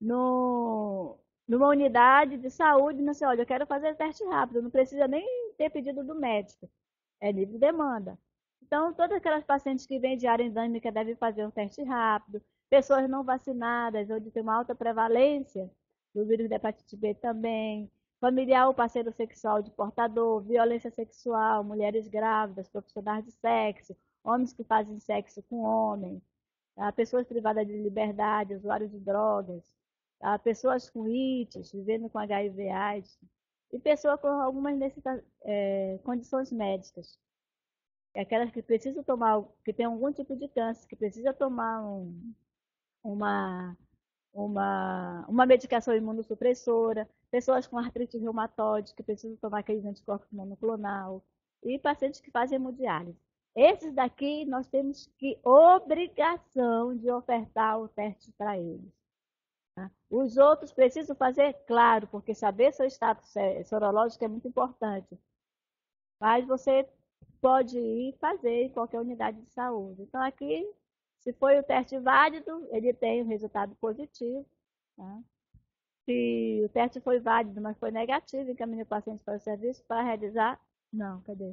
A: no, numa unidade de saúde e dizer, olha, eu quero fazer teste rápido, não precisa nem ter pedido do médico. É livre demanda. Então, todas aquelas pacientes que vêm de área endêmica devem fazer um teste rápido. Pessoas não vacinadas, onde tem uma alta prevalência do vírus da hepatite B também, familiar ou parceiro sexual de portador, violência sexual, mulheres grávidas, profissionais de sexo, homens que fazem sexo com homens, tá? Pessoas privadas de liberdade, usuários de drogas, tá? Pessoas com I T S, vivendo com H I V AIDS, e pessoas com algumas é, condições médicas. Aquelas que precisam tomar, que tem algum tipo de câncer, que precisa tomar um, uma Uma, uma medicação imunossupressora, pessoas com artrite reumatoide que precisam tomar aqueles anticorpos monoclonal e pacientes que fazem hemodiálise. Esses daqui nós temos que obrigação de ofertar o teste para eles. Tá? Os outros precisam fazer, claro, porque saber seu status sorológico é muito importante. Mas você pode ir fazer em qualquer unidade de saúde. Então aqui, se foi o teste válido, ele tem um resultado positivo. Tá? Se o teste foi válido, mas foi negativo, encaminha o paciente para o serviço para realizar. Não, cadê?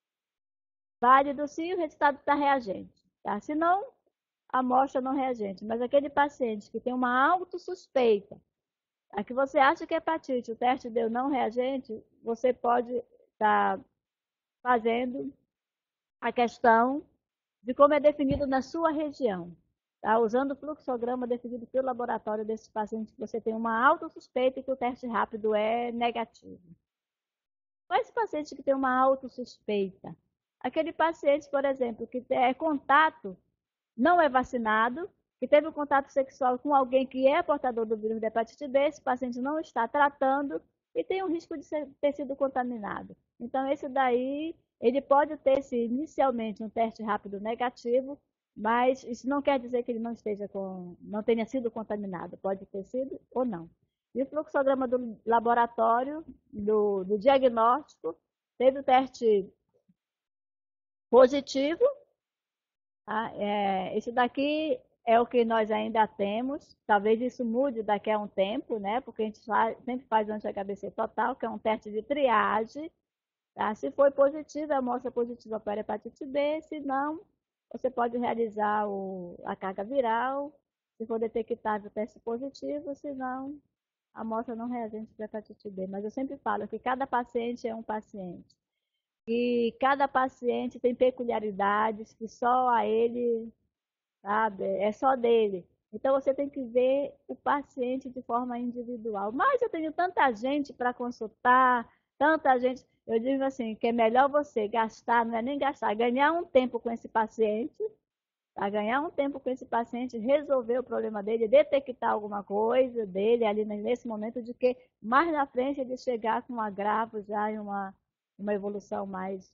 A: Válido sim, o resultado está reagente. Tá? Se não, a amostra não reagente. Mas aquele paciente que tem uma autosuspeita, a que você acha que é hepatite, o teste deu não reagente, você pode estar tá fazendo a questão de como é definido na sua região, tá? Usando o fluxograma definido pelo laboratório desse paciente que você tem uma autosuspeita e que o teste rápido é negativo. Qual é esse paciente que tem uma autosuspeita? Aquele paciente, por exemplo, que é contato, não é vacinado, que teve um contato sexual com alguém que é portador do vírus da hepatite B, esse paciente não está tratando e tem o risco de ser, ter sido contaminado. Então, esse daí, ele pode ter se inicialmente um teste rápido negativo, mas isso não quer dizer que ele não esteja com, não tenha sido contaminado, pode ter sido ou não. E o fluxograma do laboratório, do, do diagnóstico, teve o teste positivo. Tá? É, esse daqui é o que nós ainda temos. Talvez isso mude daqui a um tempo, né? Porque a gente faz, sempre faz anti-H B C total, que é um teste de triagem. Tá? Se for positivo, é amostra positiva para hepatite B. Se não, você pode realizar o, a carga viral. Se for detectável, teste positivo. Se não, a amostra não reagente para hepatite B. Mas eu sempre falo que cada paciente é um paciente. E cada paciente tem peculiaridades que só a ele, sabe, é só dele. Então você tem que ver o paciente de forma individual. Mas eu tenho tanta gente para consultar, tanta gente. Eu digo assim, que é melhor você gastar, não é nem gastar, ganhar um tempo com esse paciente, tá? Ganhar um tempo com esse paciente, resolver o problema dele, detectar alguma coisa dele ali nesse momento, de que mais na frente ele chegar com um agravo já em uma, uma evolução mais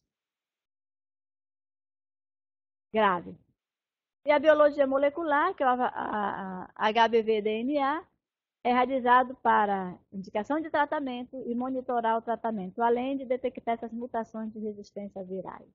A: grave. E a biologia molecular, que é a, H B V D N A, é realizado para indicação de tratamento e monitorar o tratamento, além de detectar essas mutações de resistência virais.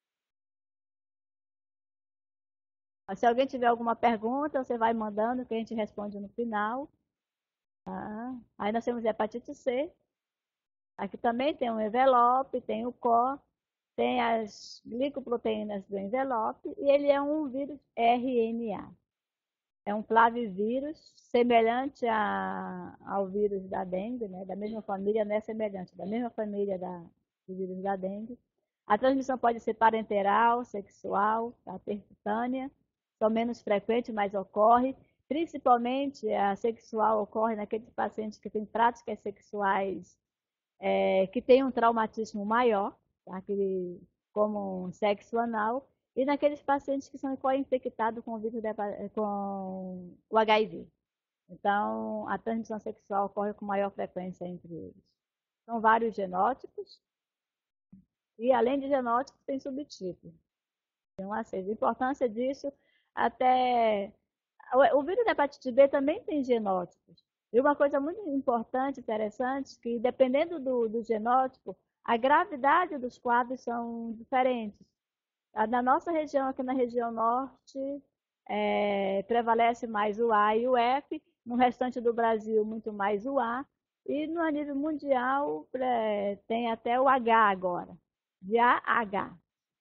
A: Se alguém tiver alguma pergunta, você vai mandando que a gente responde no final. Tá? Aí nós temos hepatite C. Aqui também tem um envelope, tem o C O, tem as glicoproteínas do envelope e ele é um vírus R N A. É um flavivírus semelhante a, ao vírus da dengue, né? Da mesma família, não é semelhante, da mesma família da, do vírus da dengue. A transmissão pode ser parenteral, sexual, tá? Percutânea, são menos frequente, mas ocorre. Principalmente a sexual ocorre naqueles pacientes que têm práticas sexuais é, que têm um traumatismo maior, tá? Que, como sexo anal, e naqueles pacientes que são co-infectados com o vírus de, com o H I V. Então, a transmissão sexual ocorre com maior frequência entre eles. São vários genótipos, e além de genótipos, tem subtipos. Então, assim, a importância disso, até... O vírus da hepatite B também tem genótipos. E uma coisa muito importante, interessante, que dependendo do, do genótipo, a gravidade dos quadros são diferentes. Na nossa região, aqui na região norte, é, prevalece mais o A e o F, no restante do Brasil, muito mais o A, e no nível mundial é, tem até o H agora, de A a H.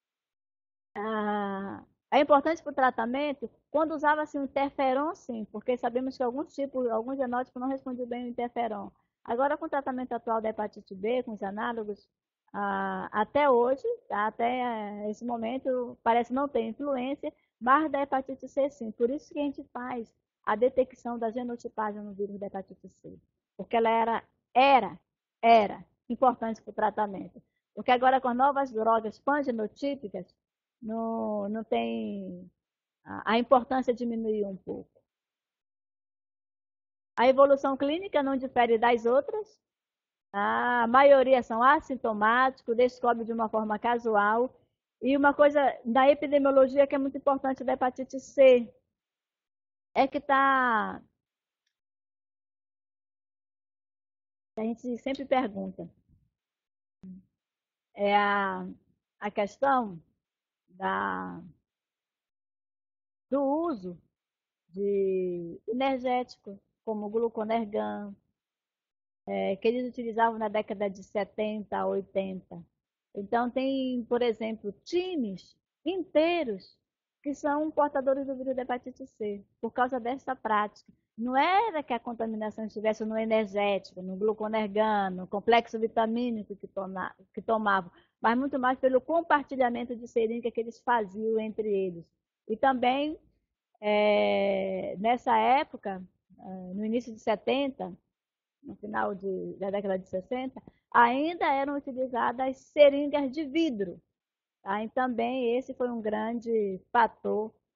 A: Ah, é importante para o tratamento quando usava-se o interferon, sim, porque sabemos que alguns tipos, alguns genótipos não respondiam bem ao interferon. Agora, com o tratamento atual da hepatite B, com os análogos, ah, até hoje, tá? Até esse momento, parece não ter influência, mas da hepatite C, sim. Por isso que a gente faz a detecção da genotipagem no vírus da hepatite C, porque ela era, era, era importante para o tratamento. Porque agora, com as novas drogas pangenotípicas, não, não tem... A importância diminuiu um pouco. A evolução clínica não difere das outras. A maioria são assintomáticos, descobre de uma forma casual. E uma coisa da epidemiologia que é muito importante da hepatite C é que tá... A gente sempre pergunta. É a, a questão da, do uso de energéticos, como o gluconergan, é, que eles utilizavam na década de setenta, oitenta. Então, tem, por exemplo, times inteiros que são portadores do vírus da hepatite C, por causa dessa prática. Não era que a contaminação estivesse no energético, no gluconergan, no complexo vitamínico que, toma, que tomavam, mas muito mais pelo compartilhamento de seringa que eles faziam entre eles. E também, é, nessa época, no início de setenta, no final de, da década de sessenta, ainda eram utilizadas seringas de vidro. Tá? E também esse foi um grande fator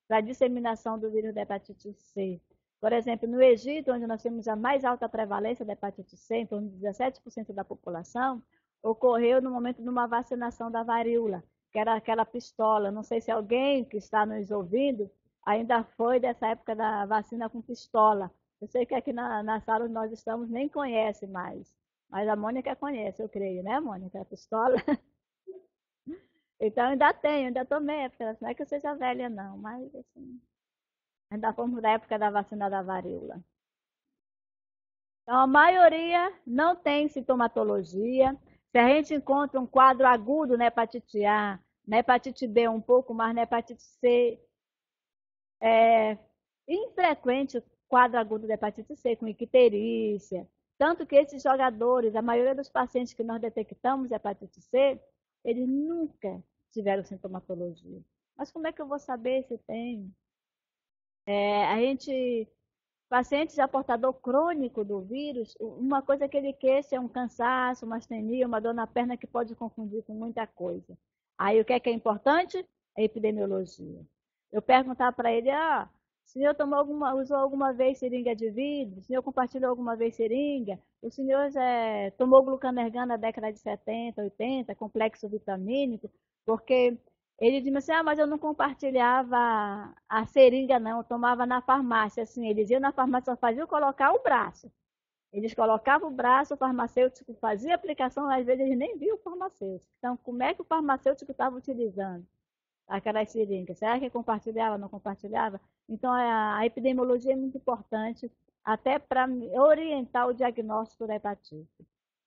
A: para a disseminação do vírus da hepatite C. Por exemplo, no Egito, onde nós temos a mais alta prevalência da hepatite C, em torno de dezessete por cento da população, ocorreu no momento de uma vacinação da varíola, que era aquela pistola. Não sei se alguém que está nos ouvindo ainda foi dessa época da vacina com pistola. Eu sei que aqui na, na sala onde nós estamos nem conhece mais, mas a Mônica conhece, eu creio, né, Mônica? A pistola. Então, ainda tenho, ainda tomei, porque não é que eu seja velha, não, mas assim, ainda fomos da época da vacina da varíola. Então, a maioria não tem sintomatologia. Se a gente encontra um quadro agudo na hepatite A, na hepatite B um pouco mais, na hepatite C, é infrequente o quadro agudo da hepatite C, com icterícia. Tanto que esses jogadores, a maioria dos pacientes que nós detectamos hepatite C, eles nunca tiveram sintomatologia. Mas como é que eu vou saber se tem? É, a gente, paciente já portador crônico do vírus, uma coisa que ele queixa é um cansaço, uma astenia, uma dor na perna que pode confundir com muita coisa. Aí o que é que é importante? A epidemiologia. Eu perguntar para ele, ah, o senhor tomou alguma, usou alguma vez seringa de vidro? O senhor compartilhou alguma vez seringa? O senhor é, tomou glucanergan na década de setenta, oitenta, complexo vitamínico? Porque ele disse assim, ah, mas eu não compartilhava a seringa não, eu tomava na farmácia. Assim, eles iam na farmácia, só faziam colocar o braço. Eles colocavam o braço, o farmacêutico fazia a aplicação, às vezes eles nem viam o farmacêutico. Então, como é que o farmacêutico estava utilizando aquelas seringas? Será que compartilhava, não compartilhava? Então, a epidemiologia é muito importante, até para orientar o diagnóstico da hepatite.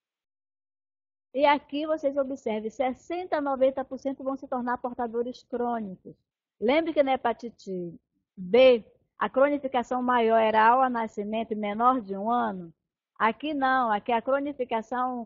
A: E aqui vocês observem, sessenta a noventa por cento vão se tornar portadores crônicos. Lembre que na hepatite B, a cronificação maior era ao nascimento e menor de um ano. Aqui não, aqui a cronificação,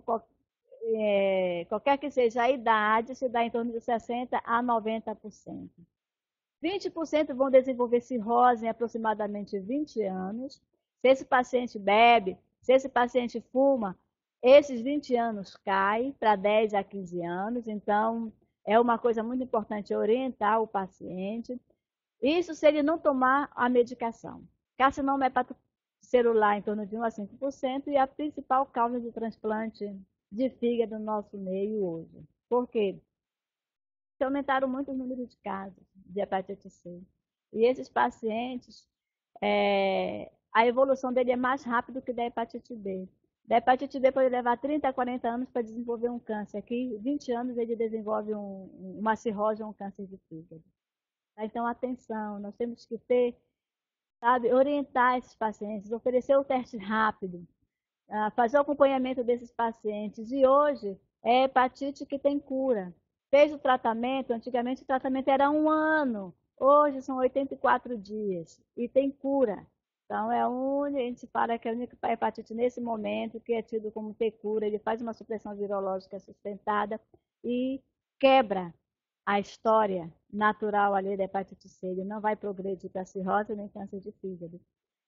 A: é, qualquer que seja a idade, se dá em torno de sessenta a noventa por cento. vinte por cento vão desenvolver cirrose em aproximadamente vinte anos. Se esse paciente bebe, se esse paciente fuma, esses vinte anos caem para dez a quinze anos. Então, é uma coisa muito importante orientar o paciente. Isso se ele não tomar a medicação. Carcinoma hepatocelular em torno de um a cinco por cento e a principal causa de transplante de fígado no nosso meio hoje. Por quê? Porque aumentaram muito o número de casos de hepatite C. E esses pacientes, é, a evolução dele é mais rápida que da hepatite B. Da hepatite B pode levar trinta a quarenta anos para desenvolver um câncer. Aqui, vinte anos, ele desenvolve um, uma cirrose ou um câncer de fígado. Então, atenção, nós temos que ter, sabe, orientar esses pacientes, oferecer o teste rápido, fazer o acompanhamento desses pacientes. E hoje, é hepatite que tem cura. Fez o tratamento, antigamente o tratamento era um ano, hoje são oitenta e quatro dias e tem cura. Então, é onde a gente fala que a única hepatite nesse momento que é tido como ter cura, ele faz uma supressão virológica sustentada e quebra a história natural ali da hepatite C. Ele não vai progredir para cirrose nem câncer de fígado.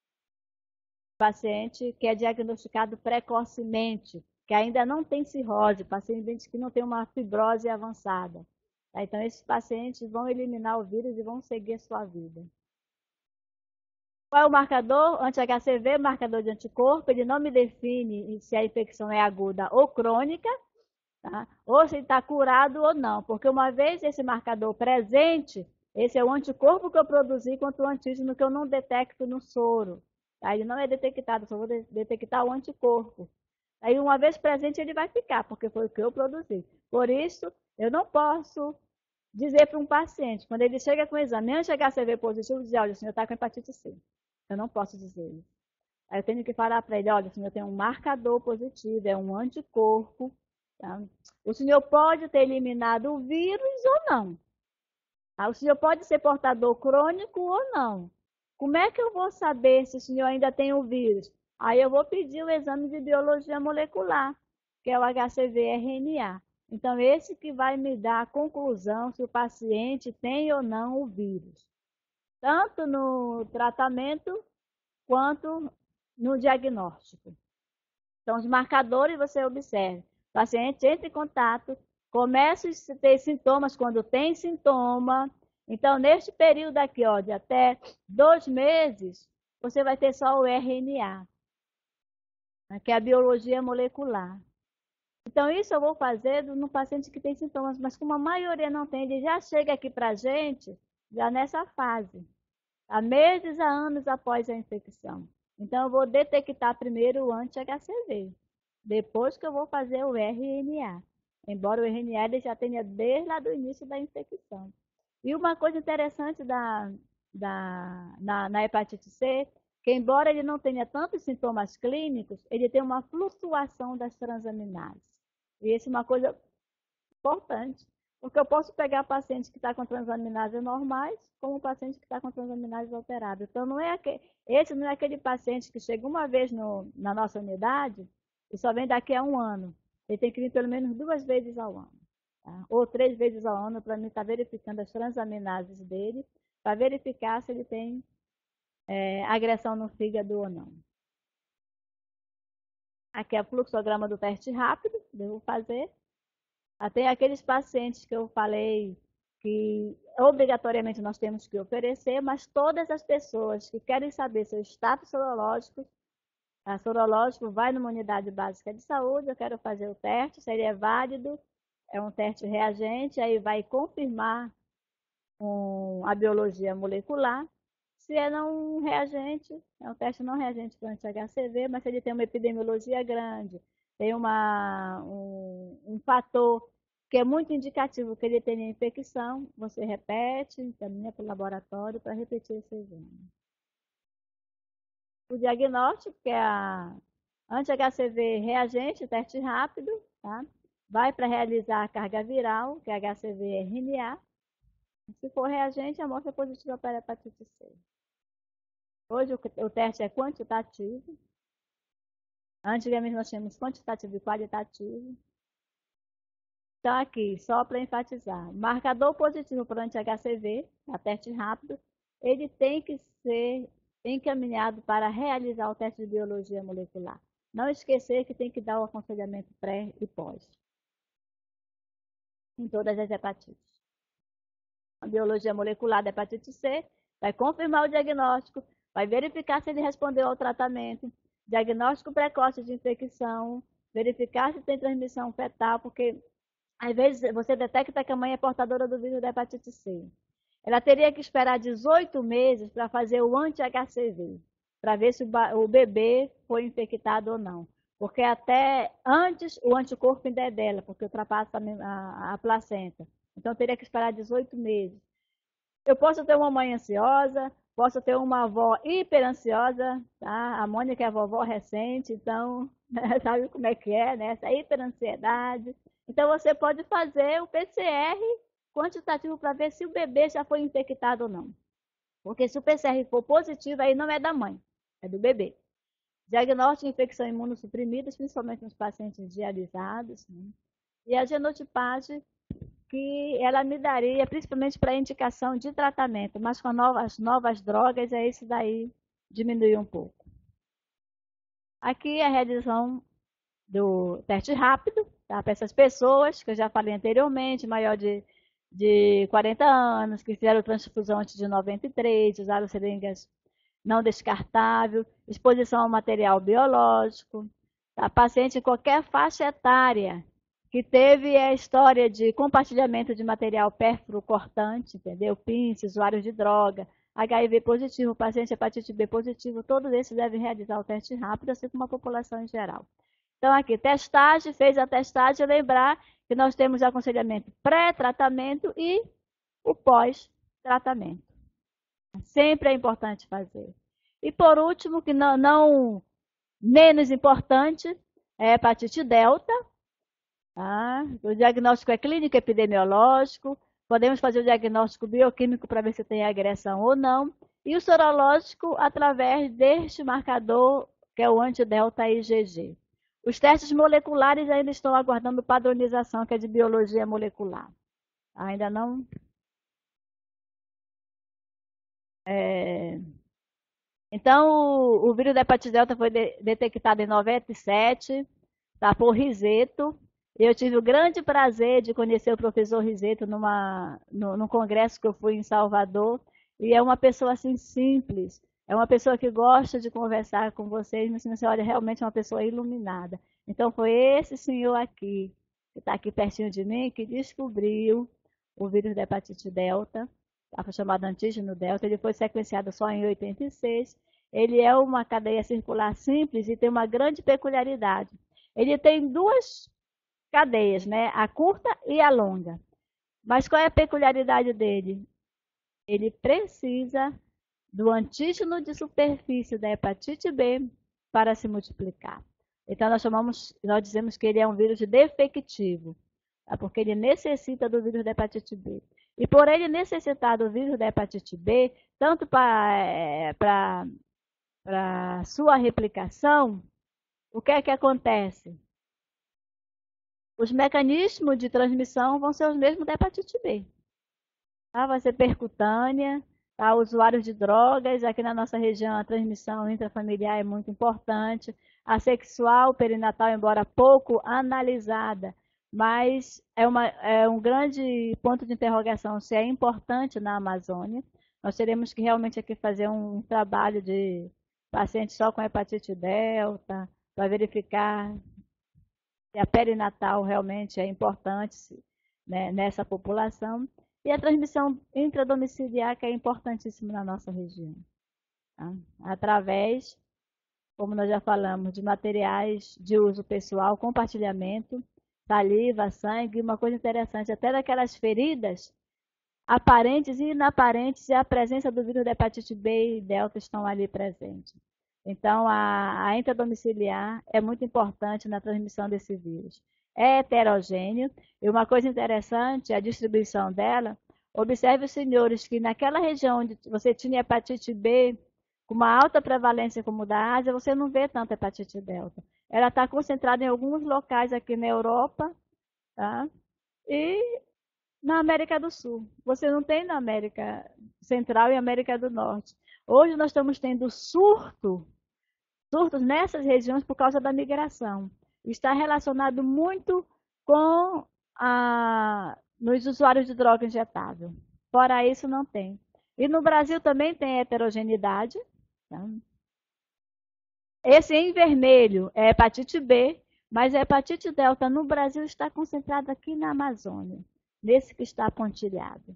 A: O paciente que é diagnosticado precocemente, que ainda não tem cirrose, pacientes que não tem uma fibrose avançada. Então, esses pacientes vão eliminar o vírus e vão seguir a sua vida. Qual é o marcador? Anti-H C V, marcador de anticorpo, ele não me define se a infecção é aguda ou crônica, tá? Ou se está curado ou não, porque uma vez esse marcador presente, esse é o anticorpo que eu produzi contra o antígeno que eu não detecto no soro. Tá? Ele não é detectado, só vou detectar o anticorpo. Aí, uma vez presente, ele vai ficar, porque foi o que eu produzi. Por isso, eu não posso dizer para um paciente, quando ele chega com o exame anti-H C V positivo, dizer, olha, o senhor está com hepatite C. Eu não posso dizer isso. Aí eu tenho que falar para ele, olha, o senhor tem um marcador positivo, é um anticorpo. Tá? O senhor pode ter eliminado o vírus ou não. Tá? O senhor pode ser portador crônico ou não. Como é que eu vou saber se o senhor ainda tem o vírus? Aí eu vou pedir o exame de biologia molecular, que é o H C V R N A. Então, esse que vai me dar a conclusão se o paciente tem ou não o vírus. Tanto no tratamento, quanto no diagnóstico. Então, os marcadores você observa. O paciente entra em contato, começa a ter sintomas quando tem sintoma, Então, neste período aqui, ó, de até dois meses, você vai ter só o R N A, né, que é a biologia molecular. Então, isso eu vou fazer no paciente que tem sintomas, mas como a maioria não tem, ele já chega aqui para a gente, já nessa fase, há meses a anos após a infecção. Então, eu vou detectar primeiro o anti-H C V, depois que eu vou fazer o R N A. Embora o R N A ele já tenha desde lá do início da infecção. E uma coisa interessante da, da, na, na hepatite C, que embora ele não tenha tantos sintomas clínicos, ele tem uma flutuação das transaminases. E isso é uma coisa importante, porque eu posso pegar paciente que está com transaminases normais, como um paciente que está com transaminases alteradas. Então, não é aquele, esse não é aquele paciente que chega uma vez no, na nossa unidade e só vem daqui a um ano. Ele tem que vir pelo menos duas vezes ao ano, tá? Ou três vezes ao ano para mim estar verificando as transaminases dele, para verificar se ele tem é, agressão no fígado ou não. Aqui é o fluxograma do teste rápido, devo fazer. Até aqueles pacientes que eu falei que obrigatoriamente nós temos que oferecer, mas todas as pessoas que querem saber seu status sorológico, a sorológico vai numa unidade básica de saúde, eu quero fazer o teste, se ele é válido, é um teste reagente, aí vai confirmar um, a biologia molecular. Se é não reagente, é um teste não reagente para anti-H C V, mas se ele tem uma epidemiologia grande, tem uma, um, um fator que é muito indicativo que ele tenha infecção, você repete, encaminha para o laboratório para repetir esse exame. O diagnóstico, que é a anti-H C V reagente, teste rápido, tá? Vai para realizar a carga viral, que é H C V R N A. Se for reagente, a amostra é positiva para a hepatite C. Hoje o teste é quantitativo. Antigamente nós tínhamos quantitativo e qualitativo. Então aqui, só para enfatizar, marcador positivo para o anti-H C V, a teste rápido, ele tem que ser encaminhado para realizar o teste de biologia molecular. Não esquecer que tem que dar o aconselhamento pré e pós, em todas as hepatites. A biologia molecular da hepatite C vai confirmar o diagnóstico, vai verificar se ele respondeu ao tratamento, diagnóstico precoce de infecção, verificar se tem transmissão fetal, porque às vezes você detecta que a mãe é portadora do vírus da hepatite C. Ela teria que esperar dezoito meses para fazer o anti-H C V, para ver se o bebê foi infectado ou não. Porque até antes o anticorpo ainda é dela, porque ultrapassa a, a placenta. Então teria que esperar dezoito meses. Eu posso ter uma mãe ansiosa, posso ter uma avó hiperansiosa, tá? A Mônica é a vovó recente, então sabe como é que é, né? Essa hiperansiedade. Então você pode fazer o P C R quantitativo para ver se o bebê já foi infectado ou não. Porque se o P C R for positivo, aí não é da mãe, é do bebê. Diagnóstico de infecção imunossuprimida, principalmente nos pacientes dialisados, né? E a genotipagem, que ela me daria principalmente para indicação de tratamento, mas com novas, novas drogas, é isso daí diminuir um pouco. Aqui a realização do teste rápido, tá? Para essas pessoas que eu já falei anteriormente, maior de, de quarenta anos, que fizeram transfusão antes de noventa e três, usaram seringas não descartável, exposição ao material biológico, tá? Paciente em qualquer faixa etária, que teve a história de compartilhamento de material pérfuro cortante, entendeu? Pince, usuários de droga, H I V positivo, paciente hepatite B positivo, todos esses devem realizar o teste rápido, assim como a população em geral. Então aqui, testagem, fez a testagem, lembrar que nós temos aconselhamento pré-tratamento e o pós-tratamento. Sempre é importante fazer. E por último, que não, não menos importante, é a hepatite delta. Tá? O diagnóstico é clínico epidemiológico, podemos fazer o diagnóstico bioquímico para ver se tem agressão ou não, e o sorológico através deste marcador, que é o antidelta I G G. Os testes moleculares ainda estão aguardando padronização, que é de biologia molecular. Ainda não... É... Então, o, o vírus da hepatite delta foi de, detectado em noventa e sete, tá, por Riseto. Eu tive o grande prazer de conhecer o professor Riseto numa, no, num congresso que eu fui em Salvador, e é uma pessoa assim simples, é uma pessoa que gosta de conversar com vocês, mas você olha, realmente é uma pessoa iluminada. Então foi esse senhor aqui, que está aqui pertinho de mim, que descobriu o vírus da hepatite delta, foi chamado antígeno delta, ele foi sequenciado só em oitenta e seis. Ele é uma cadeia circular simples e tem uma grande peculiaridade. Ele tem duas cadeias, né? A curta e a longa. Mas qual é a peculiaridade dele? Ele precisa do antígeno de superfície da hepatite B para se multiplicar. Então nós chamamos, nós dizemos que ele é um vírus defectivo, tá? Porque ele necessita do vírus da hepatite B. E por ele necessitar do vírus da hepatite B, tanto para para sua replicação, o que é que acontece? Os mecanismos de transmissão vão ser os mesmos da hepatite B. Tá? Vai ser percutânea, tá? Usuários de drogas, aqui na nossa região a transmissão intrafamiliar é muito importante. A sexual, perinatal, embora pouco analisada, mas é, uma, é um grande ponto de interrogação se é importante na Amazônia. Nós teremos que realmente aqui fazer um trabalho de pacientes só com hepatite delta, para verificar se a perinatal realmente é importante, né, nessa população. E a transmissão intradomiciliar, que é importantíssima na nossa região. Tá? Através, como nós já falamos, de materiais de uso pessoal, compartilhamento, saliva, sangue, uma coisa interessante, até daquelas feridas aparentes e inaparentes, e a presença do vírus da hepatite B e delta estão ali presentes. Então, a, a intradomiciliar é muito importante na transmissão desse vírus. É heterogêneo, e uma coisa interessante, a distribuição dela, observe os senhores que naquela região onde você tinha hepatite B, com uma alta prevalência como da Ásia, você não vê tanta hepatite delta. Ela está concentrada em alguns locais aqui na Europa, tá? E na América do Sul. Você não tem na América Central e América do Norte. Hoje nós estamos tendo surto, surtos nessas regiões por causa da migração. Está relacionado muito com a, nos usuários de droga injetável. Fora isso, não tem. E no Brasil também tem heterogeneidade. Tá? Esse em vermelho é hepatite B, mas a hepatite delta no Brasil está concentrada aqui na Amazônia, nesse que está pontilhado.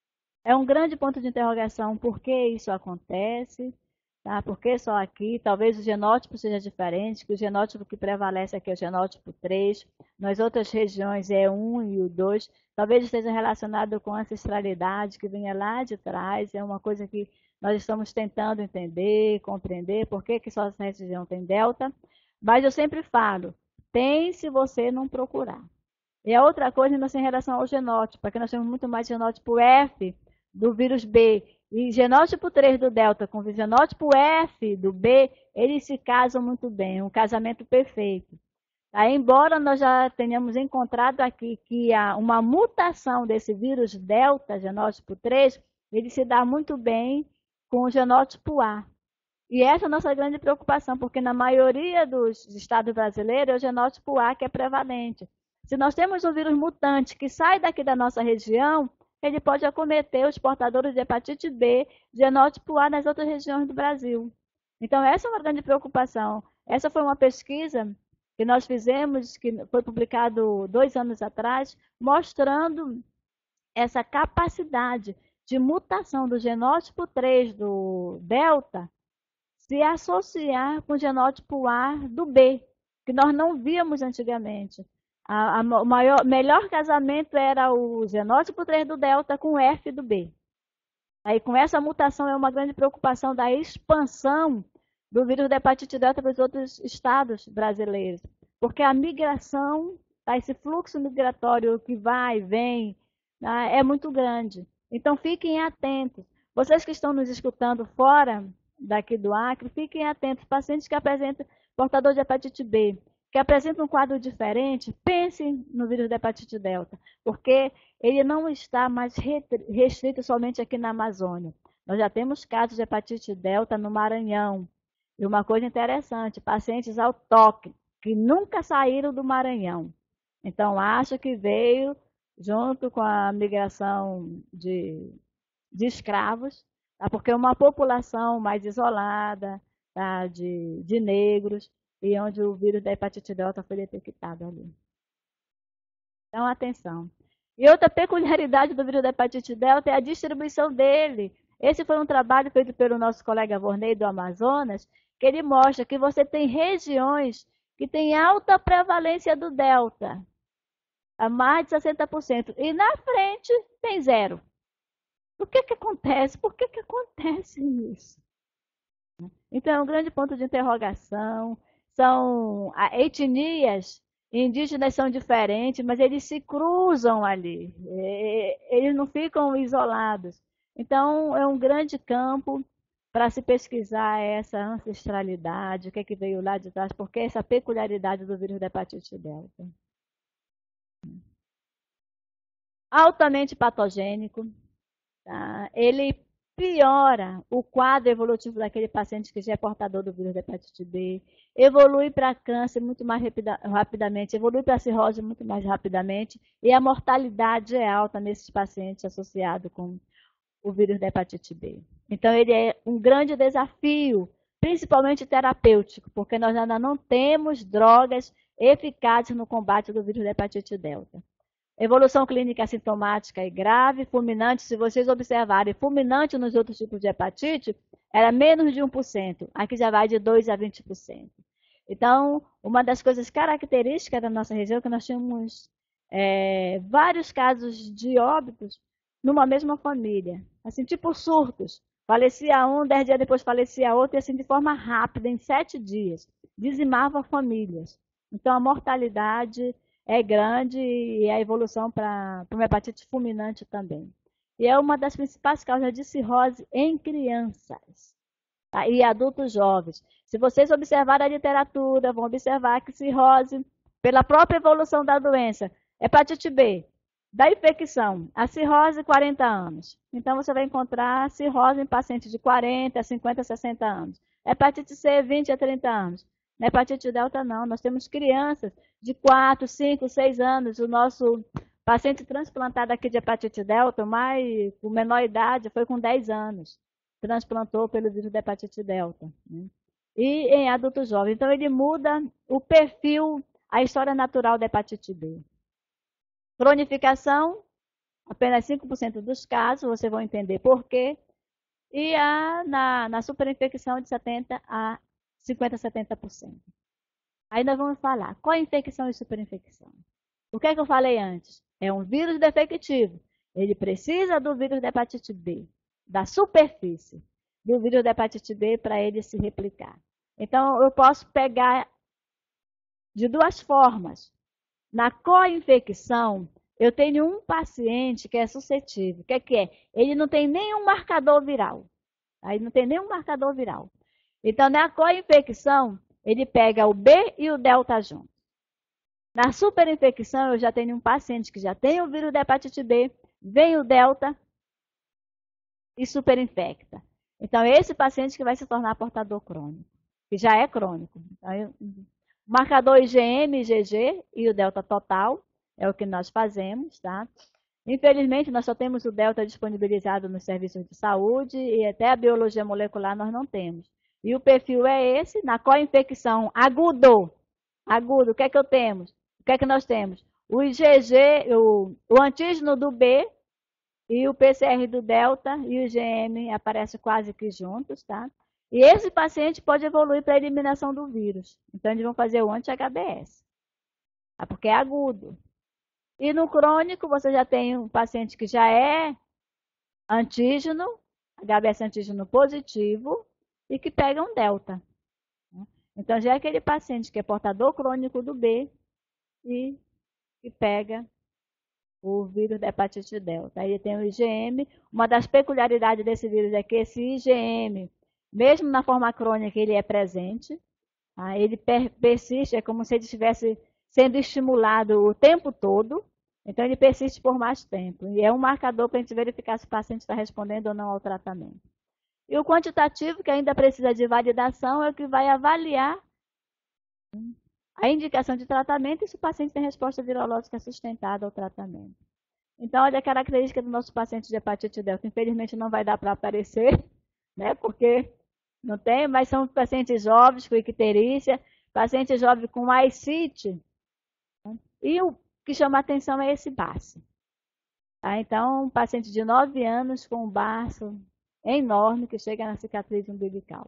A: É um grande ponto de interrogação por que isso acontece, tá? Por que só aqui? Talvez o genótipo seja diferente, que o genótipo que prevalece aqui é o genótipo três, nas outras regiões é um e o dois, talvez esteja relacionado com ancestralidade que vinha lá de trás, é uma coisa que nós estamos tentando entender, compreender, por que, que só essa região tem delta, mas eu sempre falo, tem se você não procurar. E a outra coisa em relação ao genótipo, aqui nós temos muito mais genótipo F do vírus B e genótipo três do delta com o genótipo F do B, eles se casam muito bem, um casamento perfeito. Tá? Embora nós já tenhamos encontrado aqui que há uma mutação desse vírus delta, genótipo três, ele se dá muito bem com o genótipo A. E essa é a nossa grande preocupação, porque na maioria dos estados brasileiros é o genótipo A que é prevalente. Se nós temos um vírus mutante que sai daqui da nossa região, ele pode acometer os portadores de hepatite B, genótipo A nas outras regiões do Brasil. Então, essa é uma grande preocupação. Essa foi uma pesquisa que nós fizemos, que foi publicado dois anos atrás, mostrando essa capacidade de mutação do genótipo três do delta se associar com o genótipo A do B, que nós não víamos antigamente. A, a, o maior, melhor casamento era o genótipo três do delta com o F do B. Aí, com essa mutação, é uma grande preocupação da expansão do vírus da hepatite delta para os outros estados brasileiros. Porque a migração, tá, esse fluxo migratório que vai e vem, tá, é muito grande. Então, fiquem atentos. Vocês que estão nos escutando fora daqui do Acre, fiquem atentos. Pacientes que apresentam portador de hepatite B, que apresenta um quadro diferente, pense no vírus da hepatite delta, porque ele não está mais restrito somente aqui na Amazônia. Nós já temos casos de hepatite delta no Maranhão. E uma coisa interessante, pacientes autóctones, que nunca saíram do Maranhão. Então, acho que veio junto com a migração de, de escravos, tá? Porque uma população mais isolada, tá? de, de negros, e onde o vírus da hepatite delta foi detectado ali. Então, atenção. E outra peculiaridade do vírus da hepatite delta é a distribuição dele. Esse foi um trabalho feito pelo nosso colega Vorney do Amazonas, que ele mostra que você tem regiões que têm alta prevalência do delta, a mais de sessenta por cento, e na frente tem zero. O que que acontece? Por que que acontece isso? Então, é um grande ponto de interrogação. São etnias indígenas são diferentes, mas eles se cruzam ali. Eles não ficam isolados. Então, é um grande campo para se pesquisar essa ancestralidade, o que, é que veio lá de trás, porque essa peculiaridade do vírus da hepatite delta. Altamente patogênico, tá? Ele piora o quadro evolutivo daquele paciente que já é portador do vírus da hepatite B, evolui para câncer muito mais rapida, rapidamente, evolui para cirrose muito mais rapidamente, e a mortalidade é alta nesses pacientes associados com o vírus da hepatite B. Então, ele é um grande desafio, principalmente terapêutico, porque nós ainda não temos drogas eficazes no combate do vírus da hepatite delta. Evolução clínica sintomática e grave, fulminante, se vocês observarem, fulminante nos outros tipos de hepatite, era menos de um por cento. Aqui já vai de dois a vinte por cento. Então, uma das coisas características da nossa região é que nós tínhamos é, vários casos de óbitos numa mesma família. Assim, tipo surtos. Falecia um, dez dias depois falecia outro, e assim de forma rápida, em sete dias. Dizimava famílias. Então, a mortalidade é grande e a evolução para uma hepatite fulminante também. E é uma das principais causas de cirrose em crianças, tá? E adultos jovens. Se vocês observarem a literatura, vão observar que cirrose, pela própria evolução da doença, hepatite B, da infecção, a cirrose quarenta anos. Então você vai encontrar cirrose em pacientes de quarenta, cinquenta, sessenta anos. Hepatite C, vinte a trinta anos. Na hepatite delta não, nós temos crianças de quatro, cinco, seis anos. O nosso paciente transplantado aqui de hepatite delta, mais, com menor idade, foi com dez anos. Transplantou pelo vírus da hepatite delta. Né? E em adultos jovens. Então ele muda o perfil, a história natural da hepatite B. Cronificação, apenas cinco por cento dos casos, vocês vão entender por quê. E a, na, na superinfecção de setenta a cinquenta, setenta por cento. Aí nós vamos falar, qual é a infecção e superinfecção? O que é que eu falei antes? É um vírus defectivo. Ele precisa do vírus da hepatite B, da superfície do vírus da hepatite B para ele se replicar. Então, eu posso pegar de duas formas. Na co-infecção, eu tenho um paciente que é suscetível. O que é que é? Ele não tem nenhum marcador viral. Aí não tem nenhum marcador viral. Então, na co-infecção, ele pega o B e o delta junto. Na superinfecção, eu já tenho um paciente que já tem o vírus da hepatite B, vem o delta e superinfecta. Então, esse paciente que vai se tornar portador crônico, que já é crônico. Então, eu, marcador I G M, I G G e o delta total, é o que nós fazemos, tá? Infelizmente, nós só temos o delta disponibilizado nos serviços de saúde e até a biologia molecular nós não temos. E o perfil é esse, na co-infecção agudo. Agudo, o que é que eu temos? O que é que nós temos? O I G G, o, o antígeno do B e o P C R do delta e o I G M aparecem quase que juntos, tá? E esse paciente pode evoluir para a eliminação do vírus. Então, eles vão fazer o anti-H B S, tá? Porque é agudo. E no crônico, você já tem um paciente que já é antígeno, H B S antígeno positivo, e que pega um delta. Então, já é aquele paciente que é portador crônico do B e que pega o vírus da hepatite delta. Aí tem o I G M. Uma das peculiaridades desse vírus é que esse I G M, mesmo na forma crônica, ele é presente. Tá? Ele persiste, é como se ele estivesse sendo estimulado o tempo todo. Então, ele persiste por mais tempo. E é um marcador para a gente verificar se o paciente está respondendo ou não ao tratamento. E o quantitativo, que ainda precisa de validação, é o que vai avaliar a indicação de tratamento e se o paciente tem resposta virológica sustentada ao tratamento. Então, olha a característica do nosso paciente de hepatite delta. Infelizmente, não vai dar para aparecer, né? Porque não tem, mas são pacientes jovens com icterícia, pacientes jovens com ascite. Né? E o que chama a atenção é esse baço. Tá? Então, um paciente de nove anos com um baço enorme que chega na cicatriz umbilical.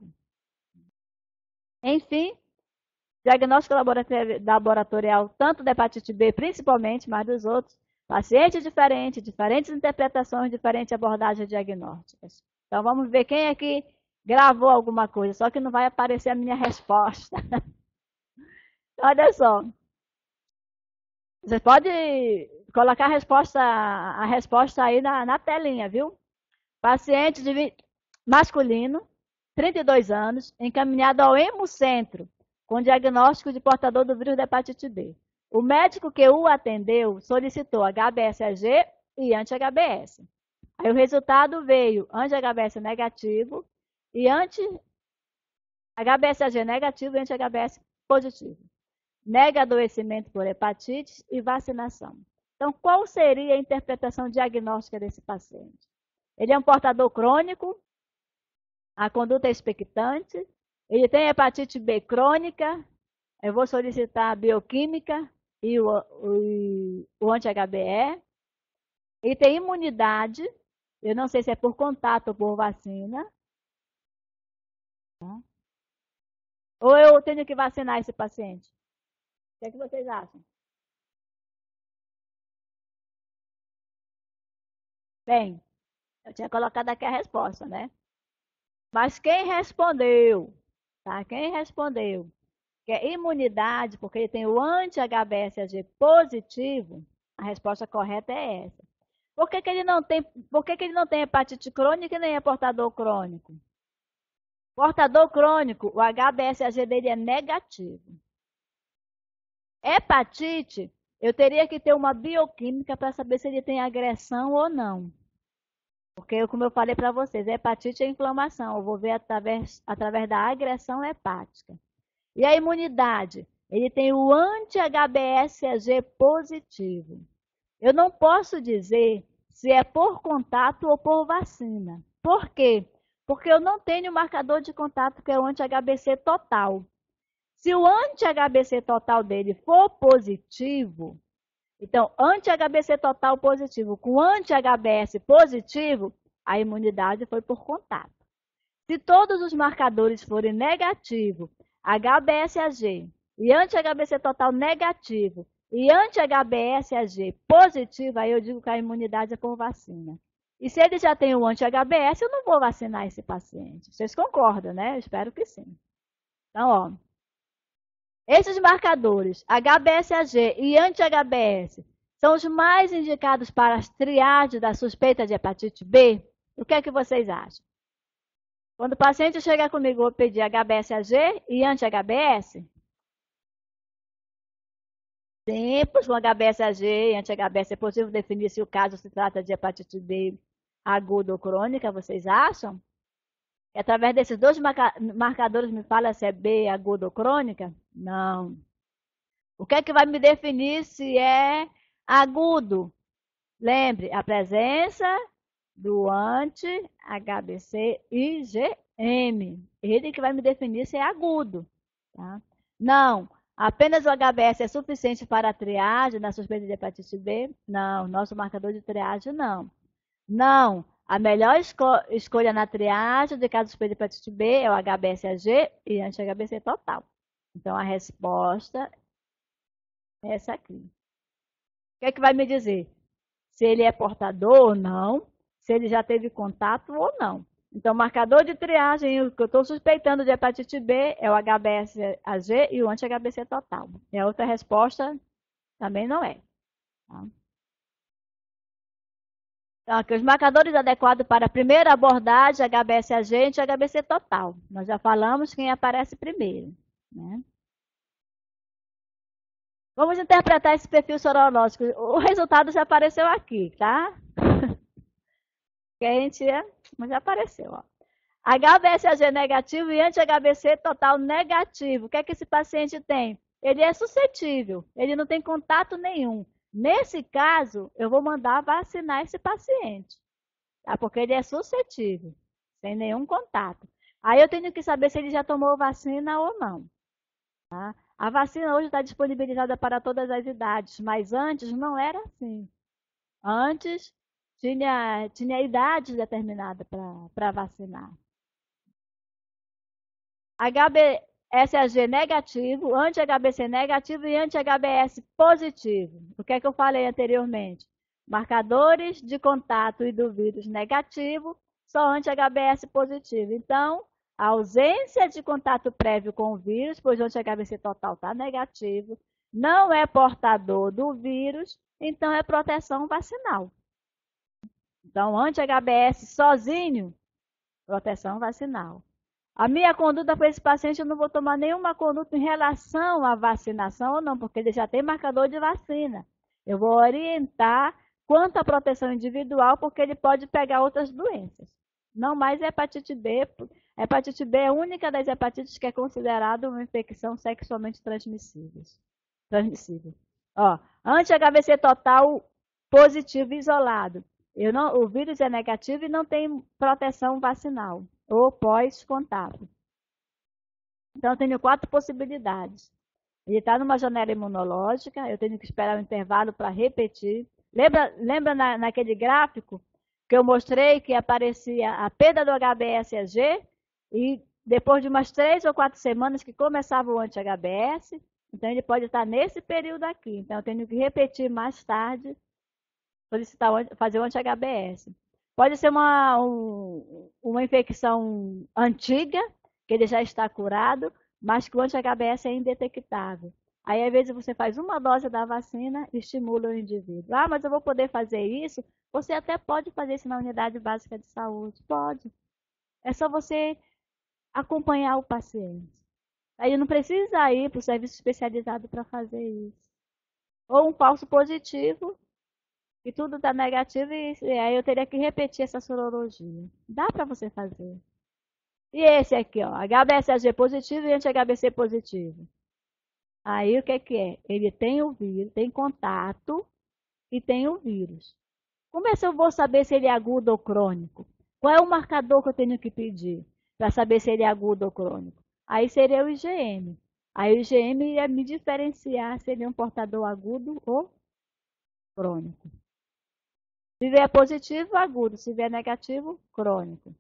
A: Enfim, diagnóstico laboratorial, tanto da hepatite B, principalmente, mas dos outros, pacientes diferentes, diferentes interpretações, diferentes abordagens diagnósticas. Então, vamos ver quem aqui gravou alguma coisa, só que não vai aparecer a minha resposta. Olha só. Você pode colocar a resposta, a resposta aí na, na telinha, viu? Paciente de masculino, trinta e dois anos, encaminhado ao hemocentro, com diagnóstico de portador do vírus da hepatite B. O médico que o atendeu solicitou H B S A G e anti-H B S. Aí o resultado veio anti-H B S negativo e anti-H B S A G negativo e anti-H B S positivo. Nega adoecimento por hepatite e vacinação. Então, qual seria a interpretação diagnóstica desse paciente? Ele é um portador crônico, a conduta é expectante, ele tem hepatite B crônica, eu vou solicitar a bioquímica e o, o, o anti-H B E. Ele tem imunidade, eu não sei se é por contato ou por vacina. Ou eu tenho que vacinar esse paciente? O que é que vocês acham? Bem, eu tinha colocado aqui a resposta, né? Mas quem respondeu, tá? Quem respondeu que é imunidade, porque ele tem o anti-H B S A G positivo, a resposta correta é essa. Por que, que ele não tem, por que, que ele não tem hepatite crônica e nem é portador crônico? Portador crônico, o H B S A G dele é negativo. Hepatite, eu teria que ter uma bioquímica para saber se ele tem agressão ou não. Porque, como eu falei para vocês, hepatite é inflamação. Eu vou ver através, através da agressão hepática. E a imunidade? Ele tem o anti-H B S A G positivo. Eu não posso dizer se é por contato ou por vacina. Por quê? Porque eu não tenho marcador de contato que é o anti-H B C total. Se o anti-H B C total dele for positivo, então, anti-H B C total positivo com anti-H B S positivo, a imunidade foi por contato. Se todos os marcadores forem negativos, H B S A G e anti-H B C total negativo e anti-H B S A G positivo, aí eu digo que a imunidade é por vacina. E se ele já tem o anti-H B S, eu não vou vacinar esse paciente. Vocês concordam, né? Eu espero que sim. Então, ó. Esses marcadores, H B S A G e anti-H B S, são os mais indicados para as triagens da suspeita de hepatite B? O que é que vocês acham? Quando o paciente chega comigo, eu vou pedir H B S A G e anti-H B S? Simples, com H B S A G e anti-H B S é possível definir se o caso se trata de hepatite B aguda ou crônica, vocês acham? E através desses dois marcadores me fala se é B aguda ou crônica? Não. O que é que vai me definir se é agudo? Lembre, a presença do anti-H B C I G M. Ele que vai me definir se é agudo. Tá? Não. Apenas o H B S é suficiente para a triagem na suspeita de hepatite B? Não. Nosso marcador de triagem, não. Não. A melhor esco escolha na triagem de caso suspeito de hepatite B é o H B S A G e anti-H B C total. Então, a resposta é essa aqui. O que é que vai me dizer? Se ele é portador ou não, se ele já teve contato ou não. Então, marcador de triagem, o que eu estou suspeitando de hepatite B é o H B S A G e o anti-H B C total. E a outra resposta também não é. Tá? Então, aqui, os marcadores adequados para a primeira abordagem, H B S A G e anti-H B C total. Nós já falamos quem aparece primeiro. Né? Vamos interpretar esse perfil sorológico. O resultado já apareceu aqui, tá? Que a gente mas já apareceu, ó. H B S A G negativo e anti-H B C total negativo. O que é que esse paciente tem? ele é suscetível, ele não tem contato nenhum. Nesse caso, eu vou mandar vacinar esse paciente, tá? Porque ele é suscetível, sem nenhum contato. Aí eu tenho que saber se ele já tomou vacina ou não. Tá? A vacina hoje está disponibilizada para todas as idades, mas antes não era assim. Antes tinha, tinha idade determinada para vacinar. H B S A G negativo, anti-H B C negativo e anti-H B S positivo. O que é que eu falei anteriormente? Marcadores de contato e do vírus negativo, só anti-H B S positivo. Então, a ausência de contato prévio com o vírus, pois o anti-H B C total está negativo, não é portador do vírus, então é proteção vacinal. Então, anti-H B S sozinho, proteção vacinal. A minha conduta para esse paciente, eu não vou tomar nenhuma conduta em relação à vacinação ou não, porque ele já tem marcador de vacina. Eu vou orientar quanto à proteção individual, porque ele pode pegar outras doenças. Não mais hepatite B. Hepatite B é a única das hepatites que é considerada uma infecção sexualmente transmissível. Transmissível. Ó, anti-H B C total positivo isolado. Eu não, o vírus é negativo e não tem proteção vacinal ou pós-contato. Então, eu tenho quatro possibilidades. Ele está numa janela imunológica, eu tenho que esperar um intervalo para repetir. Lembra, lembra na, naquele gráfico que eu mostrei que aparecia a perda do H B S A G e depois de umas três ou quatro semanas que começava o anti-H B S, então ele pode estar nesse período aqui. Então, eu tenho que repetir mais tarde, solicitar, fazer o anti-H B S. Pode ser uma, um, uma infecção antiga, que ele já está curado, mas que o anti-H B S é indetectável. Aí, às vezes, você faz uma dose da vacina e estimula o indivíduo. Ah, mas eu vou poder fazer isso? Você até pode fazer isso na unidade básica de saúde. Pode. É só você acompanhar o paciente. Aí não precisa ir para o serviço especializado para fazer isso. Ou um falso positivo, e tudo está negativo, e, e aí eu teria que repetir essa sorologia. Dá para você fazer. E esse aqui, ó, H B S A G positivo e anti-H B C positivo. Aí o que é que é? Ele tem o vírus, tem contato e tem o vírus. Como é que eu vou saber se ele é agudo ou crônico? Qual é o marcador que eu tenho que pedir para saber se ele é agudo ou crônico? Aí seria o I G M. Aí o I G M ia me diferenciar se ele é um portador agudo ou crônico. Se vier positivo, agudo. Se vier negativo, crônico.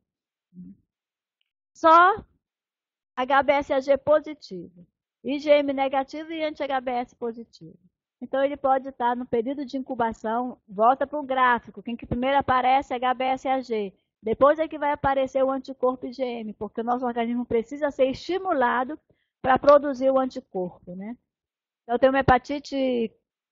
A: Só H B S A G positivo, I G M negativo e anti-H B S positivo. Então, ele pode estar no período de incubação, volta para o gráfico, quem que primeiro aparece é H B S A G. Depois é que vai aparecer o anticorpo I G M, porque o nosso organismo precisa ser estimulado para produzir o anticorpo, né? Então, tem uma hepatite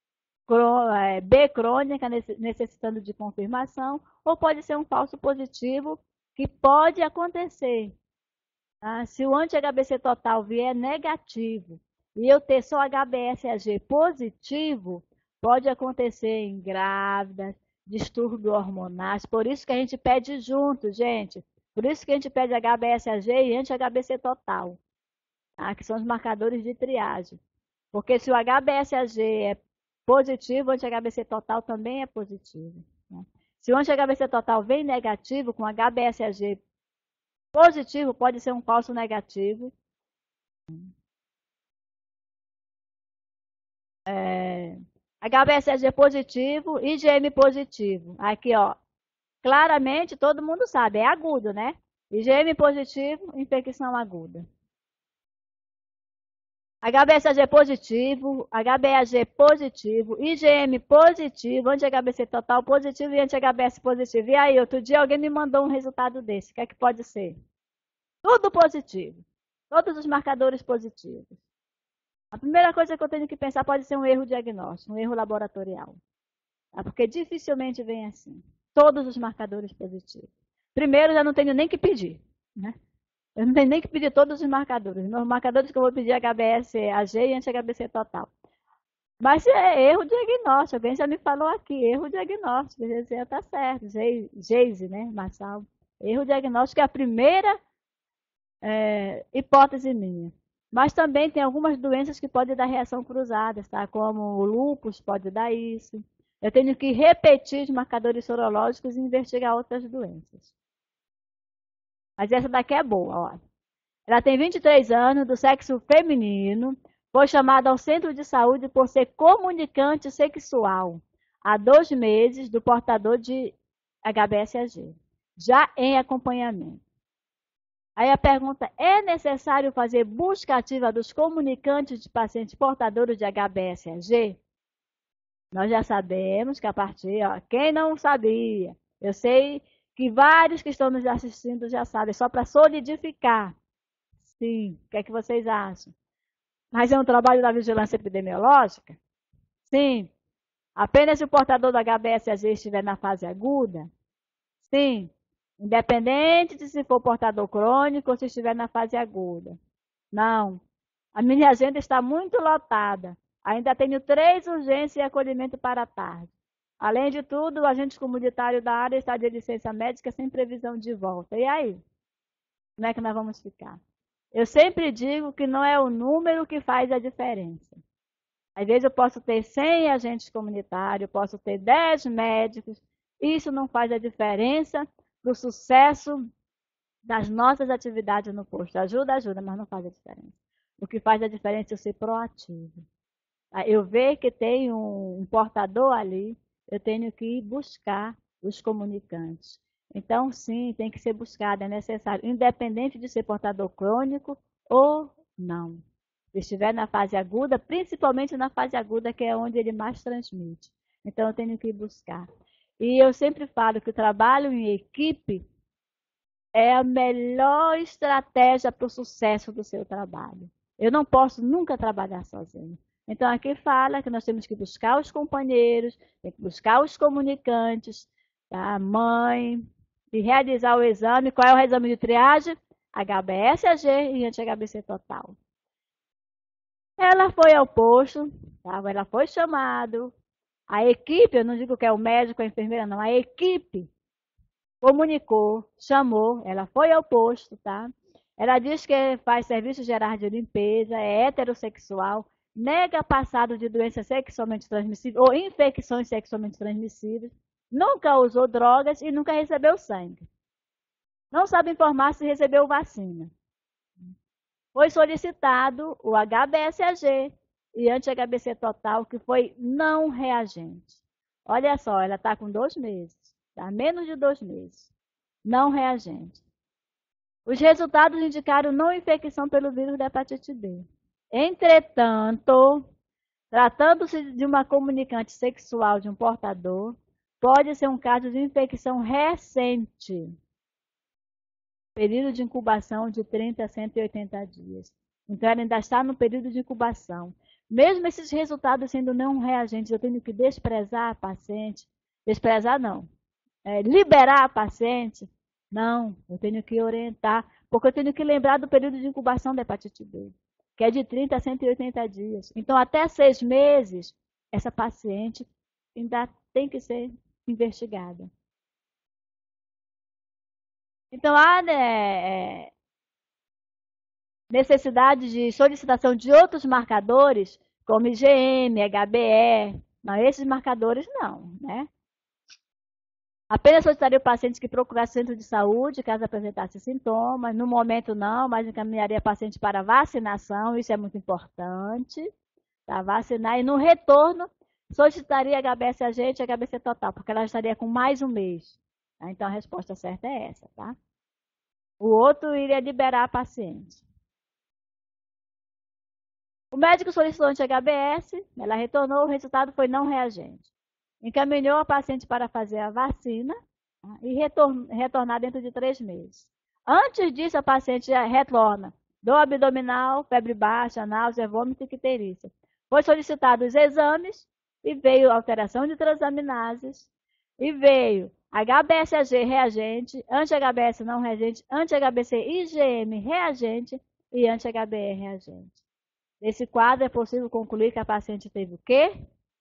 A: B crônica necessitando de confirmação, ou pode ser um falso positivo, que pode acontecer. Tá? Se o anti-H B C total vier negativo e eu ter só H B S A G positivo, pode acontecer em grávidas, distúrbios hormonais. Por isso que a gente pede junto, gente. Por isso que a gente pede H B S A G e anti-H B C total, tá? Que são os marcadores de triagem. Porque se o H B S A G é positivo, o anti-H B C total também é positivo. Né? Se o anti-H B C total vem negativo, com H B S A G positivo, pode ser um falso negativo. É, H B S A G positivo, I G M positivo. Aqui, ó, claramente todo mundo sabe, é agudo, né? I G M positivo, infecção aguda. H B S A G positivo, H B A G positivo, I G M positivo, anti-H B C total positivo e anti-H B S positivo. E aí, outro dia alguém me mandou um resultado desse. O que é que pode ser? Tudo positivo. Todos os marcadores positivos. A primeira coisa que eu tenho que pensar pode ser um erro diagnóstico, um erro laboratorial. Tá? Porque dificilmente vem assim. Todos os marcadores positivos. Primeiro, já não tenho nem que pedir, né? Eu não tenho nem que pedir todos os marcadores. Os marcadores que eu vou pedir é H B S A G e anti-H B C total. Mas é erro diagnóstico. Alguém já me falou aqui, erro diagnóstico. Você está certo. Geise, né, Marçal? Erro diagnóstico é a primeira é, hipótese minha. Mas também tem algumas doenças que podem dar reação cruzada, tá? Como o lúpus pode dar isso. Eu tenho que repetir os marcadores sorológicos e investigar outras doenças. Mas essa daqui é boa, ó. Ela tem vinte e três anos, do sexo feminino, foi chamada ao centro de saúde por ser comunicante sexual há dois meses do portador de H B S A G, já em acompanhamento. Aí a pergunta, é necessário fazer busca ativa dos comunicantes de pacientes portadores de H B S A G? Nós já sabemos que a partir, ó, quem não sabia, eu sei que vários que estão nos assistindo já sabem, só para solidificar. Sim, o que é que vocês acham? Mas é um trabalho da vigilância epidemiológica? Sim. Apenas se o portador do H B S A G estiver na fase aguda? Sim. Independente de se for portador crônico ou se estiver na fase aguda. Não. A minha agenda está muito lotada. Ainda tenho três urgências e acolhimento para a tarde. Além de tudo, o agente comunitário da área está de licença médica sem previsão de volta. E aí? Como é que nós vamos ficar? Eu sempre digo que não é o número que faz a diferença. Às vezes eu posso ter cem agentes comunitários, posso ter dez médicos. Isso não faz a diferença para o sucesso das nossas atividades no posto. Ajuda, ajuda, mas não faz a diferença. O que faz a diferença é eu ser proativo. Eu ver que tem um portador ali, eu tenho que ir buscar os comunicantes. Então, sim, tem que ser buscado, é necessário, independente de ser portador crônico ou não. Se estiver na fase aguda, principalmente na fase aguda, que é onde ele mais transmite. Então, eu tenho que ir buscar. E eu sempre falo que o trabalho em equipe é a melhor estratégia para o sucesso do seu trabalho. Eu não posso nunca trabalhar sozinho. Então, aqui fala que nós temos que buscar os companheiros, tem que buscar os comunicantes, tá? A mãe, e realizar o exame. Qual é o exame de triagem? H B S A G e anti-H B C total. Ela foi ao posto, tá? Ela foi chamada. A equipe, eu não digo que é o médico, a enfermeira, não. A equipe comunicou, chamou, ela foi ao posto, tá? Ela diz que faz serviços gerais de limpeza, é heterossexual, nega passado de doenças sexualmente transmissíveis ou infecções sexualmente transmissíveis, nunca usou drogas e nunca recebeu sangue. Não sabe informar se recebeu vacina. Foi solicitado o H B S A G e anti-H B C total, que foi não reagente. Olha só, ela está com dois meses, tá? Menos de dois meses. Não reagente. Os resultados indicaram não infecção pelo vírus da hepatite B. Entretanto, tratando-se de uma comunicante sexual de um portador, pode ser um caso de infecção recente. Período de incubação de trinta a cento e oitenta dias. Então, ela ainda está no período de incubação. Mesmo esses resultados sendo não reagentes, eu tenho que desprezar a paciente. Desprezar não. É, liberar a paciente. Não, eu tenho que orientar. Porque eu tenho que lembrar do período de incubação da hepatite B, que é de trinta a cento e oitenta dias. Então, até seis meses, essa paciente ainda tem que ser investigada. Então, há né, necessidade de solicitação de outros marcadores, como I G M, H B E. Não, esses marcadores não, né? Apenas solicitaria o paciente que procurasse centro de saúde, caso apresentasse sintomas. No momento não, mas encaminharia o paciente para vacinação, isso é muito importante. Tá? Vacinar e no retorno solicitaria H B S A G e H B C total, porque ela estaria com mais um mês. Tá? Então a resposta certa é essa, tá? O outro iria liberar a paciente. O médico solicitou anti-H B S, ela retornou, o resultado foi não reagente. Encaminhou a paciente para fazer a vacina, tá? E retornar dentro de três meses. Antes disso, a paciente retorna dor abdominal, febre baixa, náusea, vômito e icterícia. Foi solicitado os exames e veio alteração de transaminases e veio H B S A G reagente, anti-H B S não reagente, anti-H B C I G M reagente e anti-H B E reagente. Nesse quadro é possível concluir que a paciente teve o quê?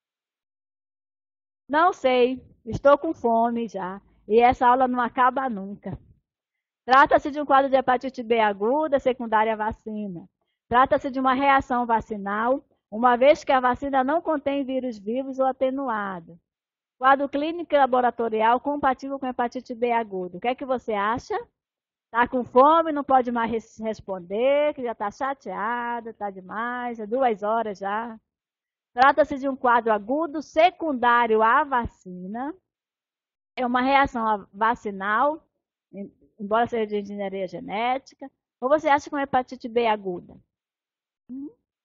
A: Não sei, estou com fome já e essa aula não acaba nunca. Trata-se de um quadro de hepatite B aguda, secundária à vacina. Trata-se de uma reação vacinal, uma vez que a vacina não contém vírus vivos ou atenuado. Quadro clínico e laboratorial compatível com hepatite B aguda. O que é que você acha? Está com fome, não pode mais responder, que já está chateada, está demais, é duas horas já. Trata-se de um quadro agudo secundário à vacina. É uma reação vacinal, embora seja de engenharia genética. Ou você acha que é uma hepatite B aguda? Hum?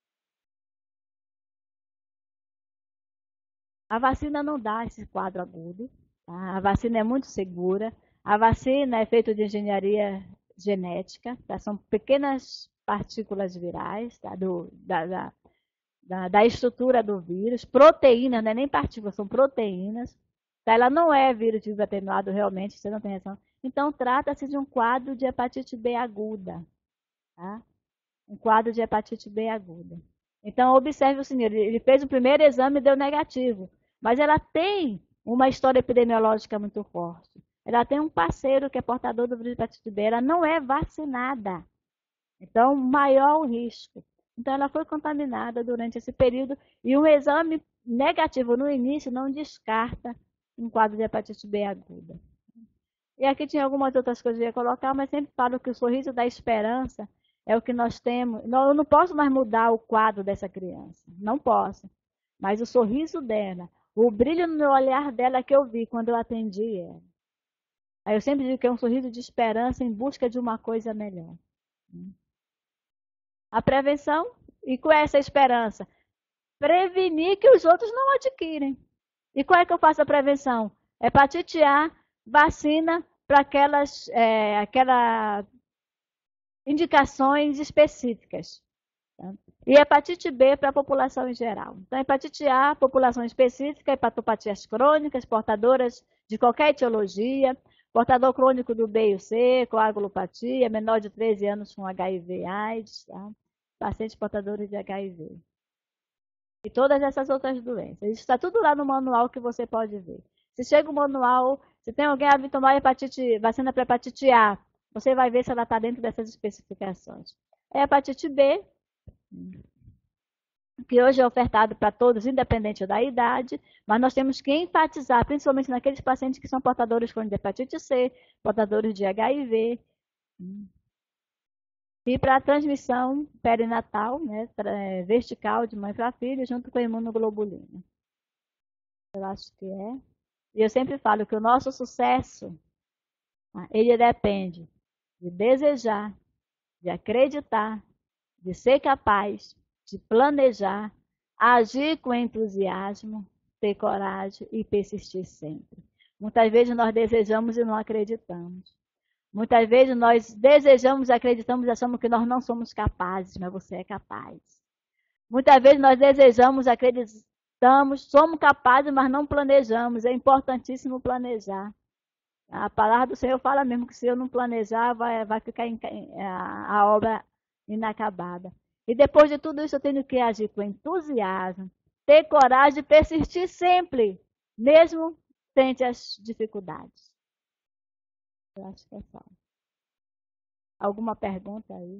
A: A vacina não dá esse quadro agudo. Tá? A vacina é muito segura. A vacina é feita de engenharia genética. Tá? São pequenas partículas virais, tá? Do, da, da, da, da estrutura do vírus. Proteínas, não é nem partículas, são proteínas. Tá? Ela não é vírus vivo atenuado realmente, você não tem reação. Então, trata-se de um quadro de hepatite B aguda. Tá? Um quadro de hepatite B aguda. Então, observe o senhor, ele fez o primeiro exame e deu negativo. Mas ela tem uma história epidemiológica muito forte. Ela tem um parceiro que é portador do vírus de hepatite B. Ela não é vacinada. Então, maior o risco. Então, ela foi contaminada durante esse período. E um exame negativo no início não descarta um quadro de hepatite B aguda. E aqui tinha algumas outras coisas que eu ia colocar, mas sempre falo que o sorriso da esperança é o que nós temos. Eu não posso mais mudar o quadro dessa criança. Não posso. Mas o sorriso dela, o brilho no olhar dela que eu vi quando eu atendi ela. Aí eu sempre digo que é um sorriso de esperança em busca de uma coisa melhor. A prevenção, e com essa esperança? Prevenir que os outros não adquirem. E qual é que eu faço a prevenção? Hepatite A, vacina para aquelas é, aquela indicações específicas. Tá? E hepatite B para a população em geral. Então, hepatite A, população específica, hepatopatias crônicas, portadoras de qualquer etiologia, portador crônico do B e o C, coagulopatia, menor de treze anos com H I V AIDS, tá? Pacientes portadores de H I V. E todas essas outras doenças. Isso está tudo lá no manual que você pode ver. Se chega o manual, se tem alguém a vir tomar hepatite, vacina para hepatite A, você vai ver se ela está dentro dessas especificações. É hepatite B, que hoje é ofertado para todos, independente da idade, mas nós temos que enfatizar, principalmente naqueles pacientes que são portadores de hepatite C, portadores de H I V. E para a transmissão perinatal, né, vertical de mãe para filho, junto com a imunoglobulina. Eu acho que é. E eu sempre falo que o nosso sucesso, ele depende de desejar, de acreditar, de ser capaz, de planejar, agir com entusiasmo, ter coragem e persistir sempre. Muitas vezes nós desejamos e não acreditamos. Muitas vezes nós desejamos, acreditamos e achamos que nós não somos capazes, mas você é capaz. Muitas vezes nós desejamos, acreditamos, somos capazes, mas não planejamos. É importantíssimo planejar. A palavra do Senhor fala mesmo que se eu não planejar, vai, vai ficar em, a, a obra inacabada. E depois de tudo isso, eu tenho que agir com entusiasmo, ter coragem de persistir sempre, mesmo frente às dificuldades. Eu acho que é só. Alguma pergunta aí?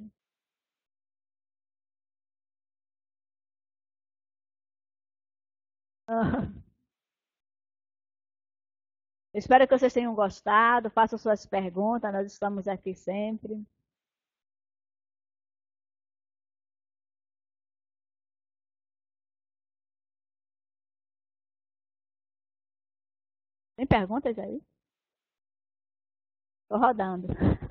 A: Espero que vocês tenham gostado. Façam suas perguntas, nós estamos aqui sempre. Tem perguntas aí? Estou rodando.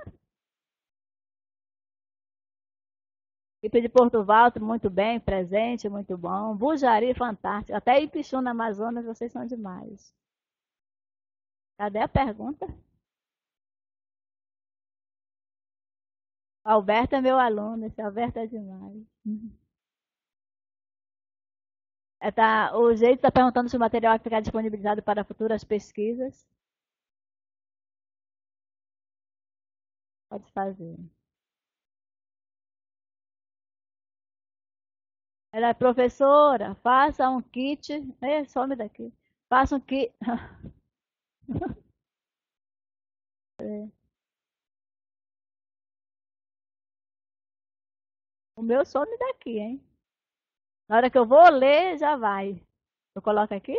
A: Equipe de Porto Valto, muito bem, presente, muito bom. Bujari, fantástico. Até Ipixu, na Amazonas, vocês são demais. Cadê a pergunta? Alberto é meu aluno, esse Alberto é demais. É, tá, o jeito está perguntando se o material vai ficar disponibilizado para futuras pesquisas. Pode fazer. Ela é professora, faça um kit. É, some daqui. Faça um kit. É. O meu some daqui, hein? Na hora que eu vou ler, já vai. Eu coloco aqui?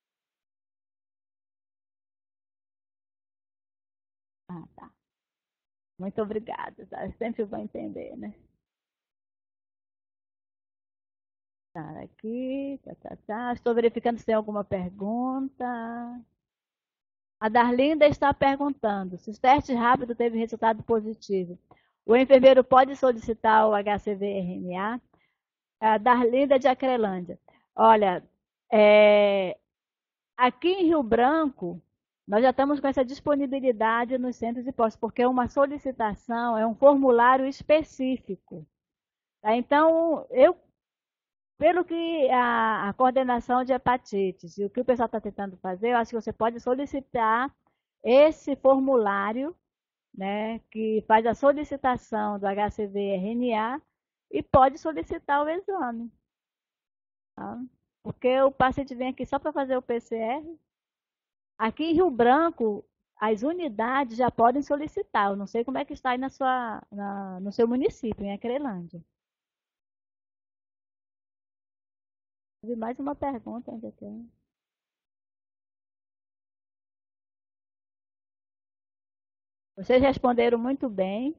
A: Ah, tá. Muito obrigada, tá? Eu sempre vou entender, né? Tá, aqui, tá, tá, tá. Estou verificando se tem alguma pergunta. A Darlinda está perguntando se o teste rápido teve resultado positivo. O enfermeiro pode solicitar o H C V R N A? A Darlinda de Acrelândia. Olha, é, aqui em Rio Branco, nós já estamos com essa disponibilidade nos centros de postos, porque é uma solicitação, é um formulário específico. Tá? Então, eu, pelo que a, a coordenação de hepatites e o que o pessoal está tentando fazer, eu acho que você pode solicitar esse formulário, né, que faz a solicitação do H C V R N A e pode solicitar o exame. Tá? Porque o paciente vem aqui só para fazer o P C R. Aqui em Rio Branco, as unidades já podem solicitar. Eu não sei como é que está aí na sua, na, no seu município, em Acrelândia. Teve mais uma pergunta ainda tem. Vocês responderam muito bem.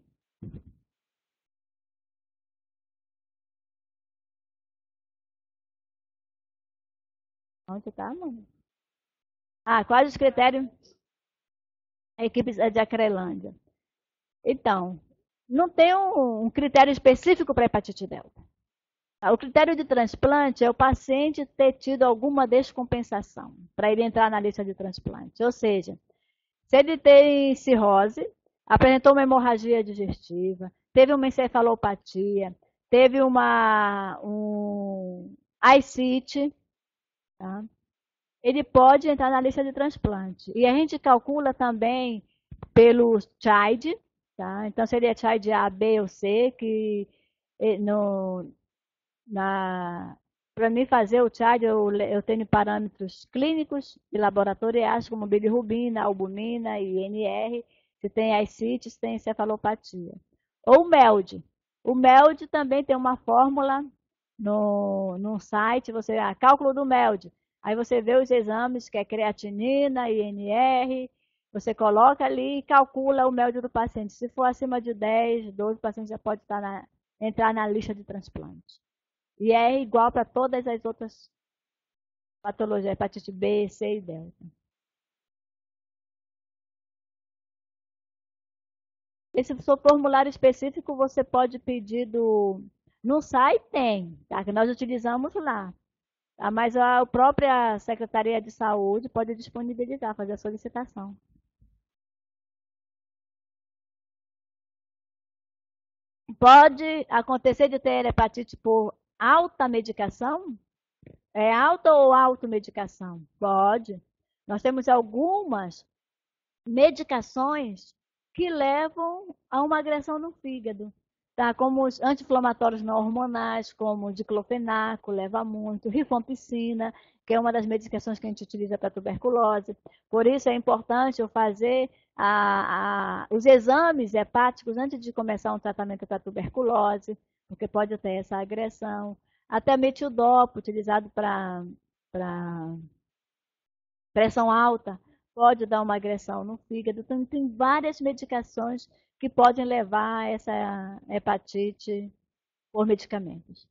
A: Onde está, mano? Ah, quais os critérios? A equipe de Acrelândia. Então, não tem um, um critério específico para hepatite delta. O critério de transplante é o paciente ter tido alguma descompensação para ele entrar na lista de transplante. Ou seja, se ele tem cirrose, apresentou uma hemorragia digestiva, teve uma encefalopatia, teve uma um ascite, tá? Ele pode entrar na lista de transplante. E a gente calcula também pelo C H I D, tá? Então seria C H I D A, B ou C, que no, na, para mim fazer o C H I D, eu, eu tenho parâmetros clínicos e laboratoriais, como bilirrubina, albumina e I N R, se tem ascites, se tem encefalopatia. Ou o MELD. O MELD também tem uma fórmula no, no site, você, ah, cálculo do MELD. Aí você vê os exames, que é creatinina, I N R, você coloca ali e calcula o MELD do paciente. Se for acima de dez, doze, o paciente já pode estar na, entrar na lista de transplante. E é igual para todas as outras patologias, hepatite B, C e delta. Esse seu formulário específico você pode pedir do... No site tem, tá? Que nós utilizamos lá. Tá? Mas a própria Secretaria de Saúde pode disponibilizar, fazer a solicitação. Pode acontecer de ter hepatite por alta medicação? É alta ou automedicação? Pode. Nós temos algumas medicações que levam a uma agressão no fígado. Tá? Como os anti-inflamatórios não hormonais, como o diclofenaco, leva muito, rifampicina, que é uma das medicações que a gente utiliza para tuberculose. Por isso é importante eu fazer a, a, os exames hepáticos antes de começar um tratamento para tuberculose, porque pode ter essa agressão. Até metildopa, utilizado para pressão alta, pode dar uma agressão no fígado. Então, tem várias medicações que podem levar a essa hepatite por medicamentos.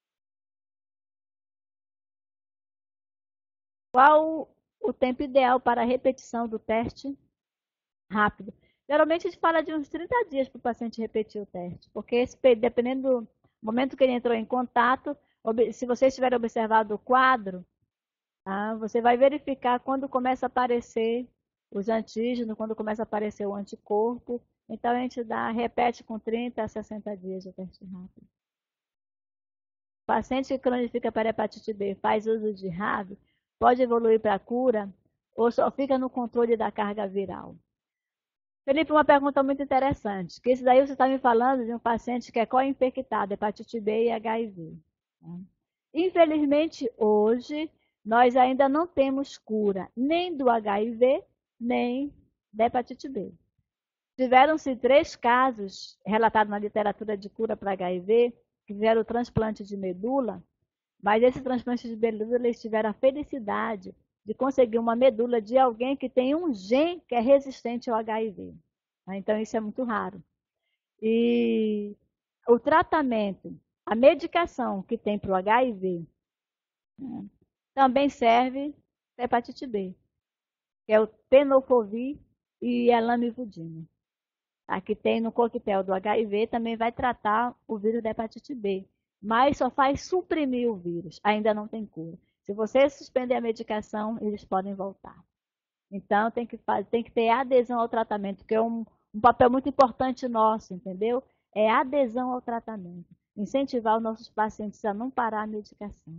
A: Qual o tempo ideal para a repetição do teste rápido? Geralmente a gente fala de uns trinta dias para o paciente repetir o teste, porque esse, dependendo do momento que ele entrou em contato, se vocês tiverem observado o quadro, tá? Você vai verificar quando começa a aparecer os antígenos, quando começa a aparecer o anticorpo. Então a gente dá, repete com trinta a sessenta dias o teste rápido. O paciente que cronifica para hepatite B faz uso de R A V, pode evoluir para a cura ou só fica no controle da carga viral? Felipe, uma pergunta muito interessante, que esse daí você está me falando de um paciente que é co-infectado, hepatite B e H I V. Infelizmente, hoje, nós ainda não temos cura nem do H I V, nem da hepatite B. Tiveram-se três casos relatados na literatura de cura para H I V, que fizeram o transplante de medula, mas esse transplante de medula, eles tiveram a felicidade de conseguir uma medula de alguém que tem um gene que é resistente ao H I V. Então, isso é muito raro. E o tratamento, a medicação que tem para o H I V, né, também serve para hepatite B, que é o tenofovir e a lamivudina. A que tem no coquetel do H I V também vai tratar o vírus da hepatite B, mas só faz suprimir o vírus, ainda não tem cura. Se você suspender a medicação, eles podem voltar. Então, tem que, fazer, tem que ter adesão ao tratamento, que é um, um papel muito importante nosso, entendeu? É adesão ao tratamento. Incentivar os nossos pacientes a não parar a medicação.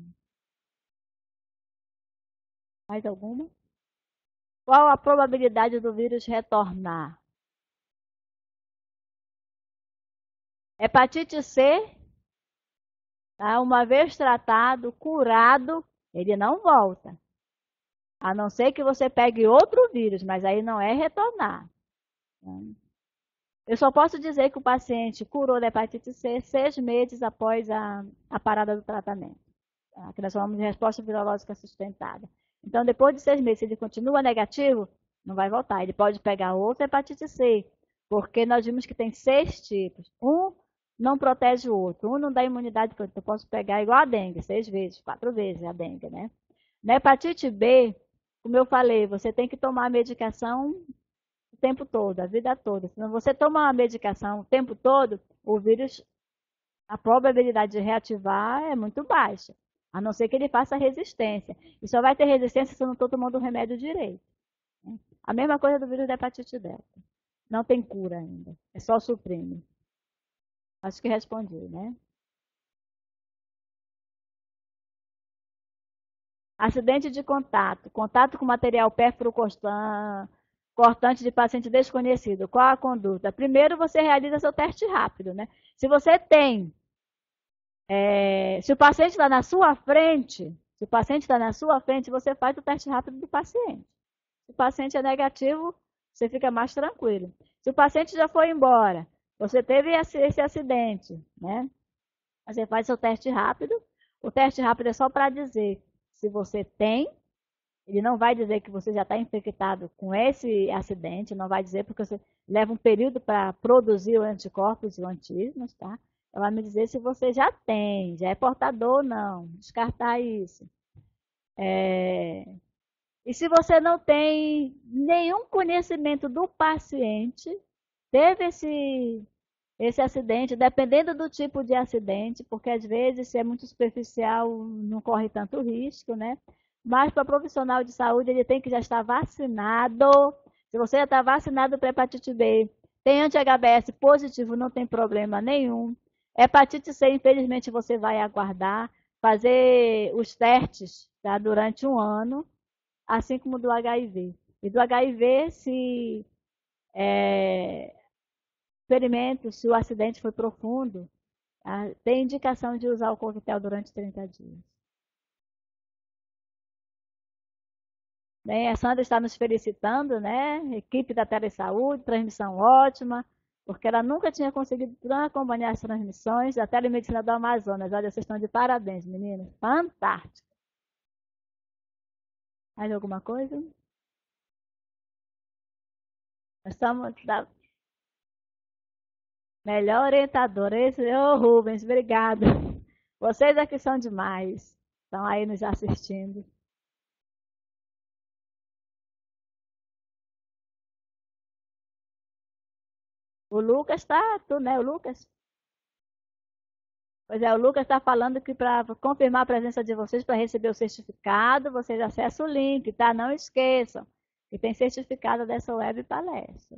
A: Mais alguma? Qual a probabilidade do vírus retornar? Hepatite C, tá? Uma vez tratado, curado, ele não volta. A não ser que você pegue outro vírus, mas aí não é retornar. Eu só posso dizer que o paciente curou da hepatite C seis meses após a, a parada do tratamento, tá? Que nós chamamos de resposta virológica sustentada. Então, depois de seis meses, se ele continua negativo, não vai voltar. Ele pode pegar outra hepatite C, porque nós vimos que tem seis tipos. Um não protege o outro, um não dá imunidade para o outro. Eu posso pegar igual a dengue, seis vezes, quatro vezes a dengue, né? Na hepatite B, como eu falei, você tem que tomar a medicação o tempo todo, a vida toda. Se você toma a medicação o tempo todo, o vírus, a probabilidade de reativar é muito baixa. A não ser que ele faça resistência. E só vai ter resistência se eu não estou tomando o remédio direito. A mesma coisa do vírus da hepatite delta. Não tem cura ainda. É só suprime. Acho que respondi, né? Acidente de contato. Contato com material pérfuro cortante de paciente desconhecido. Qual a conduta? Primeiro, você realiza seu teste rápido, né? Se você tem... É, se o paciente está na sua frente, se o paciente está na sua frente, você faz o teste rápido do paciente. Se o paciente é negativo, você fica mais tranquilo. Se o paciente já foi embora, você teve esse acidente, né? Você faz seu teste rápido. O teste rápido é só para dizer se você tem. Ele não vai dizer que você já está infectado com esse acidente, não vai dizer porque você leva um período para produzir o anticorpos e o antígenos, tá? Ela vai me dizer se você já tem, já é portador ou não, descartar isso. É... E se você não tem nenhum conhecimento do paciente, teve esse, esse acidente, dependendo do tipo de acidente, porque às vezes, se é muito superficial, não corre tanto risco, né? Mas para profissional de saúde, ele tem que já estar vacinado. Se você já está vacinado para hepatite B, tem anti-H B S positivo, não tem problema nenhum. Hepatite C, infelizmente, você vai aguardar, fazer os testes, tá, durante um ano, assim como do H I V. E do H I V, se é, experimento, se o acidente foi profundo, tá, tem indicação de usar o coquetel durante trinta dias. Bem, a Sandra está nos felicitando, né? Equipe da Telesaúde, transmissão ótima, porque ela nunca tinha conseguido acompanhar as transmissões da Telemedicina do Amazonas. Olha, vocês estão de parabéns, meninas. Fantástico. Mais alguma coisa? Nós estamos da melhor orientadora. Esse é o Rubens, obrigada. Vocês aqui são demais. Estão aí nos assistindo. O Lucas está, tu, né? O Lucas? Pois é, o Lucas está falando que para confirmar a presença de vocês, para receber o certificado, vocês acessam o link, tá? Não esqueçam que tem certificado dessa web palestra.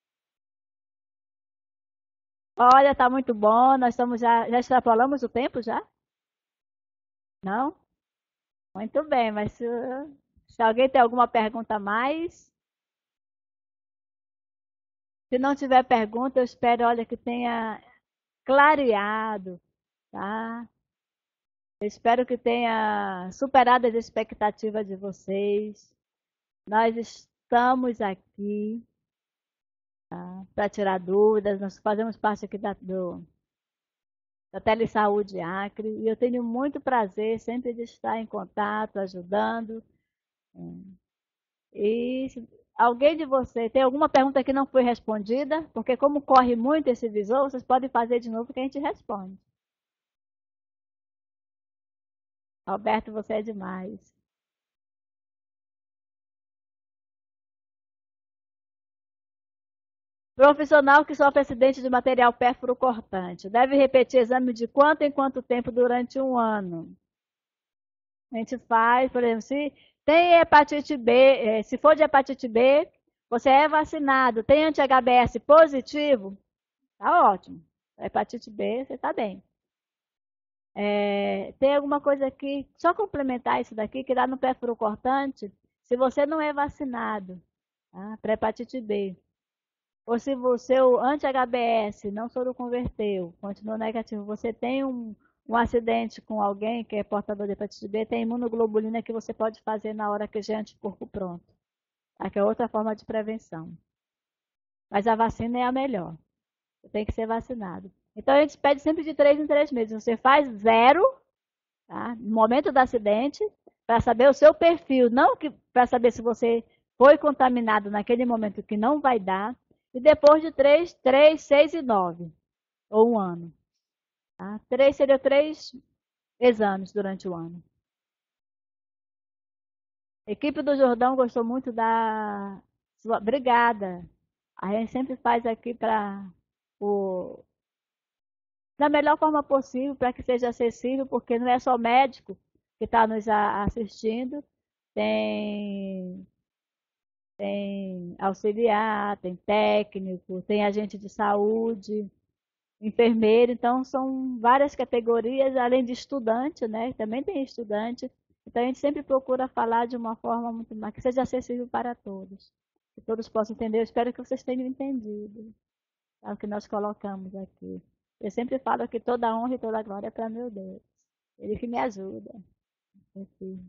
A: Olha, tá muito bom, nós estamos já, já extrapolamos o tempo já? Não? Muito bem, mas se, se alguém tem alguma pergunta a mais, se não tiver pergunta, eu espero, olha, que tenha clareado, tá? Eu espero que tenha superado as expectativas de vocês. Nós estamos aqui, tá, para tirar dúvidas. Nós fazemos parte aqui da, do, da Telesaúde Acre, e eu tenho muito prazer sempre de estar em contato, ajudando. E se alguém de vocês tem alguma pergunta que não foi respondida, porque como corre muito esse visor, vocês podem fazer de novo que a gente responde. Alberto, você é demais. Profissional que sofre acidente de material pérfuro cortante deve repetir exame de quanto em quanto tempo durante um ano? A gente faz, por exemplo, se tem hepatite B, eh, se for de hepatite B, você é vacinado, tem anti-H B S positivo, tá ótimo. Hepatite B, você está bem. É, tem alguma coisa aqui, só complementar isso daqui, que dá no pérfuro cortante, se você não é vacinado, tá? Para hepatite B. Ou se o seu anti-H B S não soroconverteu, continua negativo, você tem um, um acidente com alguém que é portador de hepatite B, tem imunoglobulina que você pode fazer na hora que já é anticorpo pronto. Aqui é outra forma de prevenção. Mas a vacina é a melhor. Você tem que ser vacinado. Então a gente pede sempre de três em três meses. Você faz zero, tá? No momento do acidente, para saber o seu perfil, não para saber se você foi contaminado naquele momento que não vai dar. E depois de três, três, seis e nove, ou um ano. Tá? três seria três exames durante o ano. A equipe do Jordão gostou muito da sua brigada. A gente sempre faz aqui para o da melhor forma possível para que seja acessível, porque não é só médico que está nos assistindo, tem tem auxiliar, tem técnico, tem agente de saúde, enfermeiro, então são várias categorias, além de estudante, né? Também tem estudante. Então a gente sempre procura falar de uma forma muito mais que seja acessível para todos, que todos possam entender. Eu espero que vocês tenham entendido, tá? O que nós colocamos aqui. Eu sempre falo que toda honra e toda glória é para meu Deus. Ele que me ajuda. Enfim.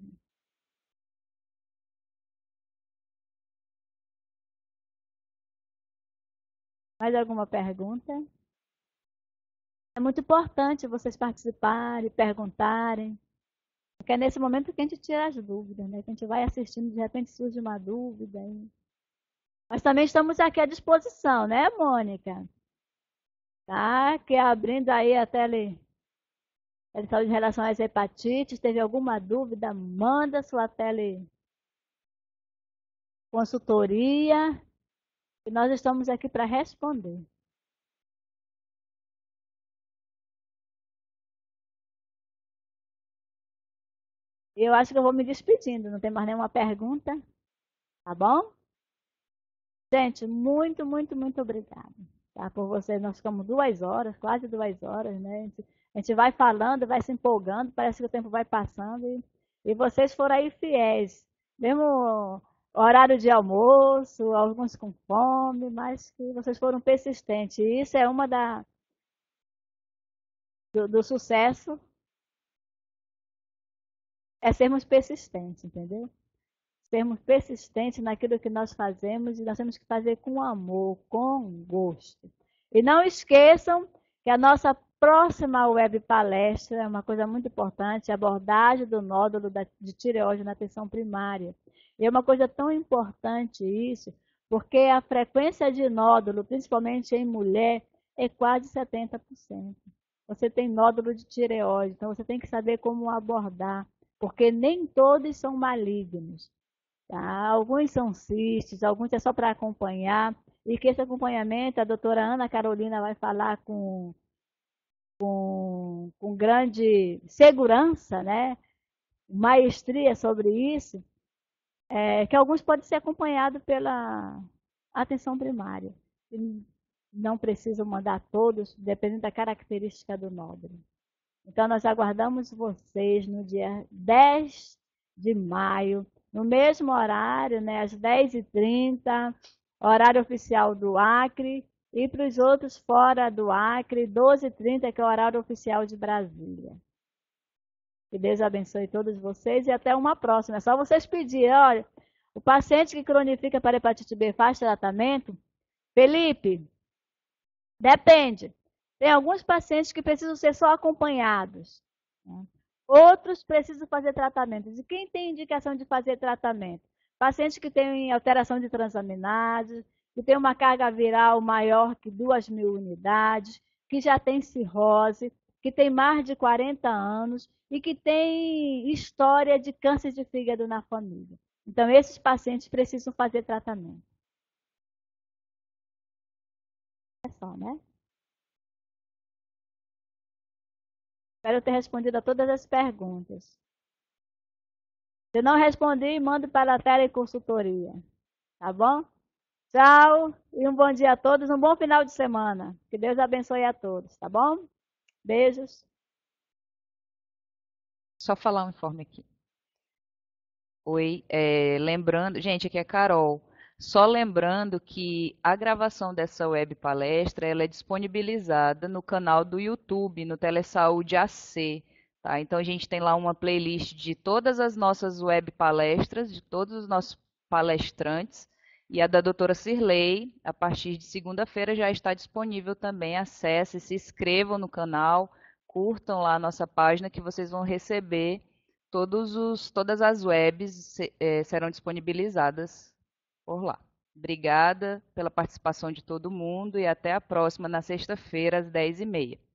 A: Mais alguma pergunta? É muito importante vocês participarem, perguntarem, porque é nesse momento que a gente tira as dúvidas, né? Que a gente vai assistindo, de repente surge uma dúvida. Hein? Mas também estamos aqui à disposição, né, Mônica? Tá? Que abrindo aí a tele, tele de relação às hepatites, teve alguma dúvida, manda sua tele consultoria, e nós estamos aqui para responder. Eu acho que eu vou me despedindo, não tem mais nenhuma pergunta, tá bom? Gente, muito, muito, muito obrigada, tá? Por vocês. Nós ficamos duas horas, quase duas horas, né? A gente, a gente vai falando, vai se empolgando, parece que o tempo vai passando e, e vocês foram aí fiéis, mesmo horário de almoço, alguns com fome, mas que vocês foram persistentes. E isso é uma da do, do sucesso, é sermos persistentes, entendeu? Sermos persistentes naquilo que nós fazemos e nós temos que fazer com amor, com gosto. E não esqueçam que a nossa próxima web palestra é uma coisa muito importante, a abordagem do nódulo de tireoide na atenção primária. E é uma coisa tão importante isso, porque a frequência de nódulo, principalmente em mulher, é quase setenta por cento. Você tem nódulo de tireoide, então você tem que saber como abordar, porque nem todos são malignos. Tá? Alguns são cistos, alguns é só para acompanhar, e que esse acompanhamento, a doutora Ana Carolina vai falar com, com, com grande segurança, né? Maestria sobre isso, é, que alguns podem ser acompanhados pela atenção primária. E não precisam mandar todos, dependendo da característica do nódulo. Então, nós aguardamos vocês no dia dez de maio, no mesmo horário, né, às dez e trinta, horário oficial do Acre, e para os outros fora do Acre, doze e trinta, que é o horário oficial de Brasília. Que Deus abençoe todos vocês e até uma próxima. É só vocês pedirem, olha, o paciente que cronifica para hepatite B faz tratamento? Felipe, depende. Tem alguns pacientes que precisam ser só acompanhados, né? Outros precisam fazer tratamentos. E quem tem indicação de fazer tratamento? Pacientes que têm alteração de transaminase, que têm uma carga viral maior que duas mil unidades, que já tem cirrose, que tem mais de quarenta anos e que tem história de câncer de fígado na família. Então, esses pacientes precisam fazer tratamento. É só, né? Espero ter respondido a todas as perguntas. Se não respondi, mande para a teleconsultoria. Tá bom? Tchau e um bom dia a todos, um bom final de semana. Que Deus abençoe a todos, tá bom? Beijos.
B: Só falar um informe aqui. Oi, é, lembrando, gente, aqui é Carol. Só lembrando que a gravação dessa web palestra ela é disponibilizada no canal do YouTube, no Telesaúde A C, tá? Então a gente tem lá uma playlist de todas as nossas web palestras, de todos os nossos palestrantes, e a da doutora Cirlei, a partir de segunda-feira já está disponível também. Acesse, se inscrevam no canal, curtam lá a nossa página que vocês vão receber todos os, todas as webs se- eh, serão disponibilizadas por lá. Obrigada pela participação de todo mundo e até a próxima, na sexta-feira, às dez e meia.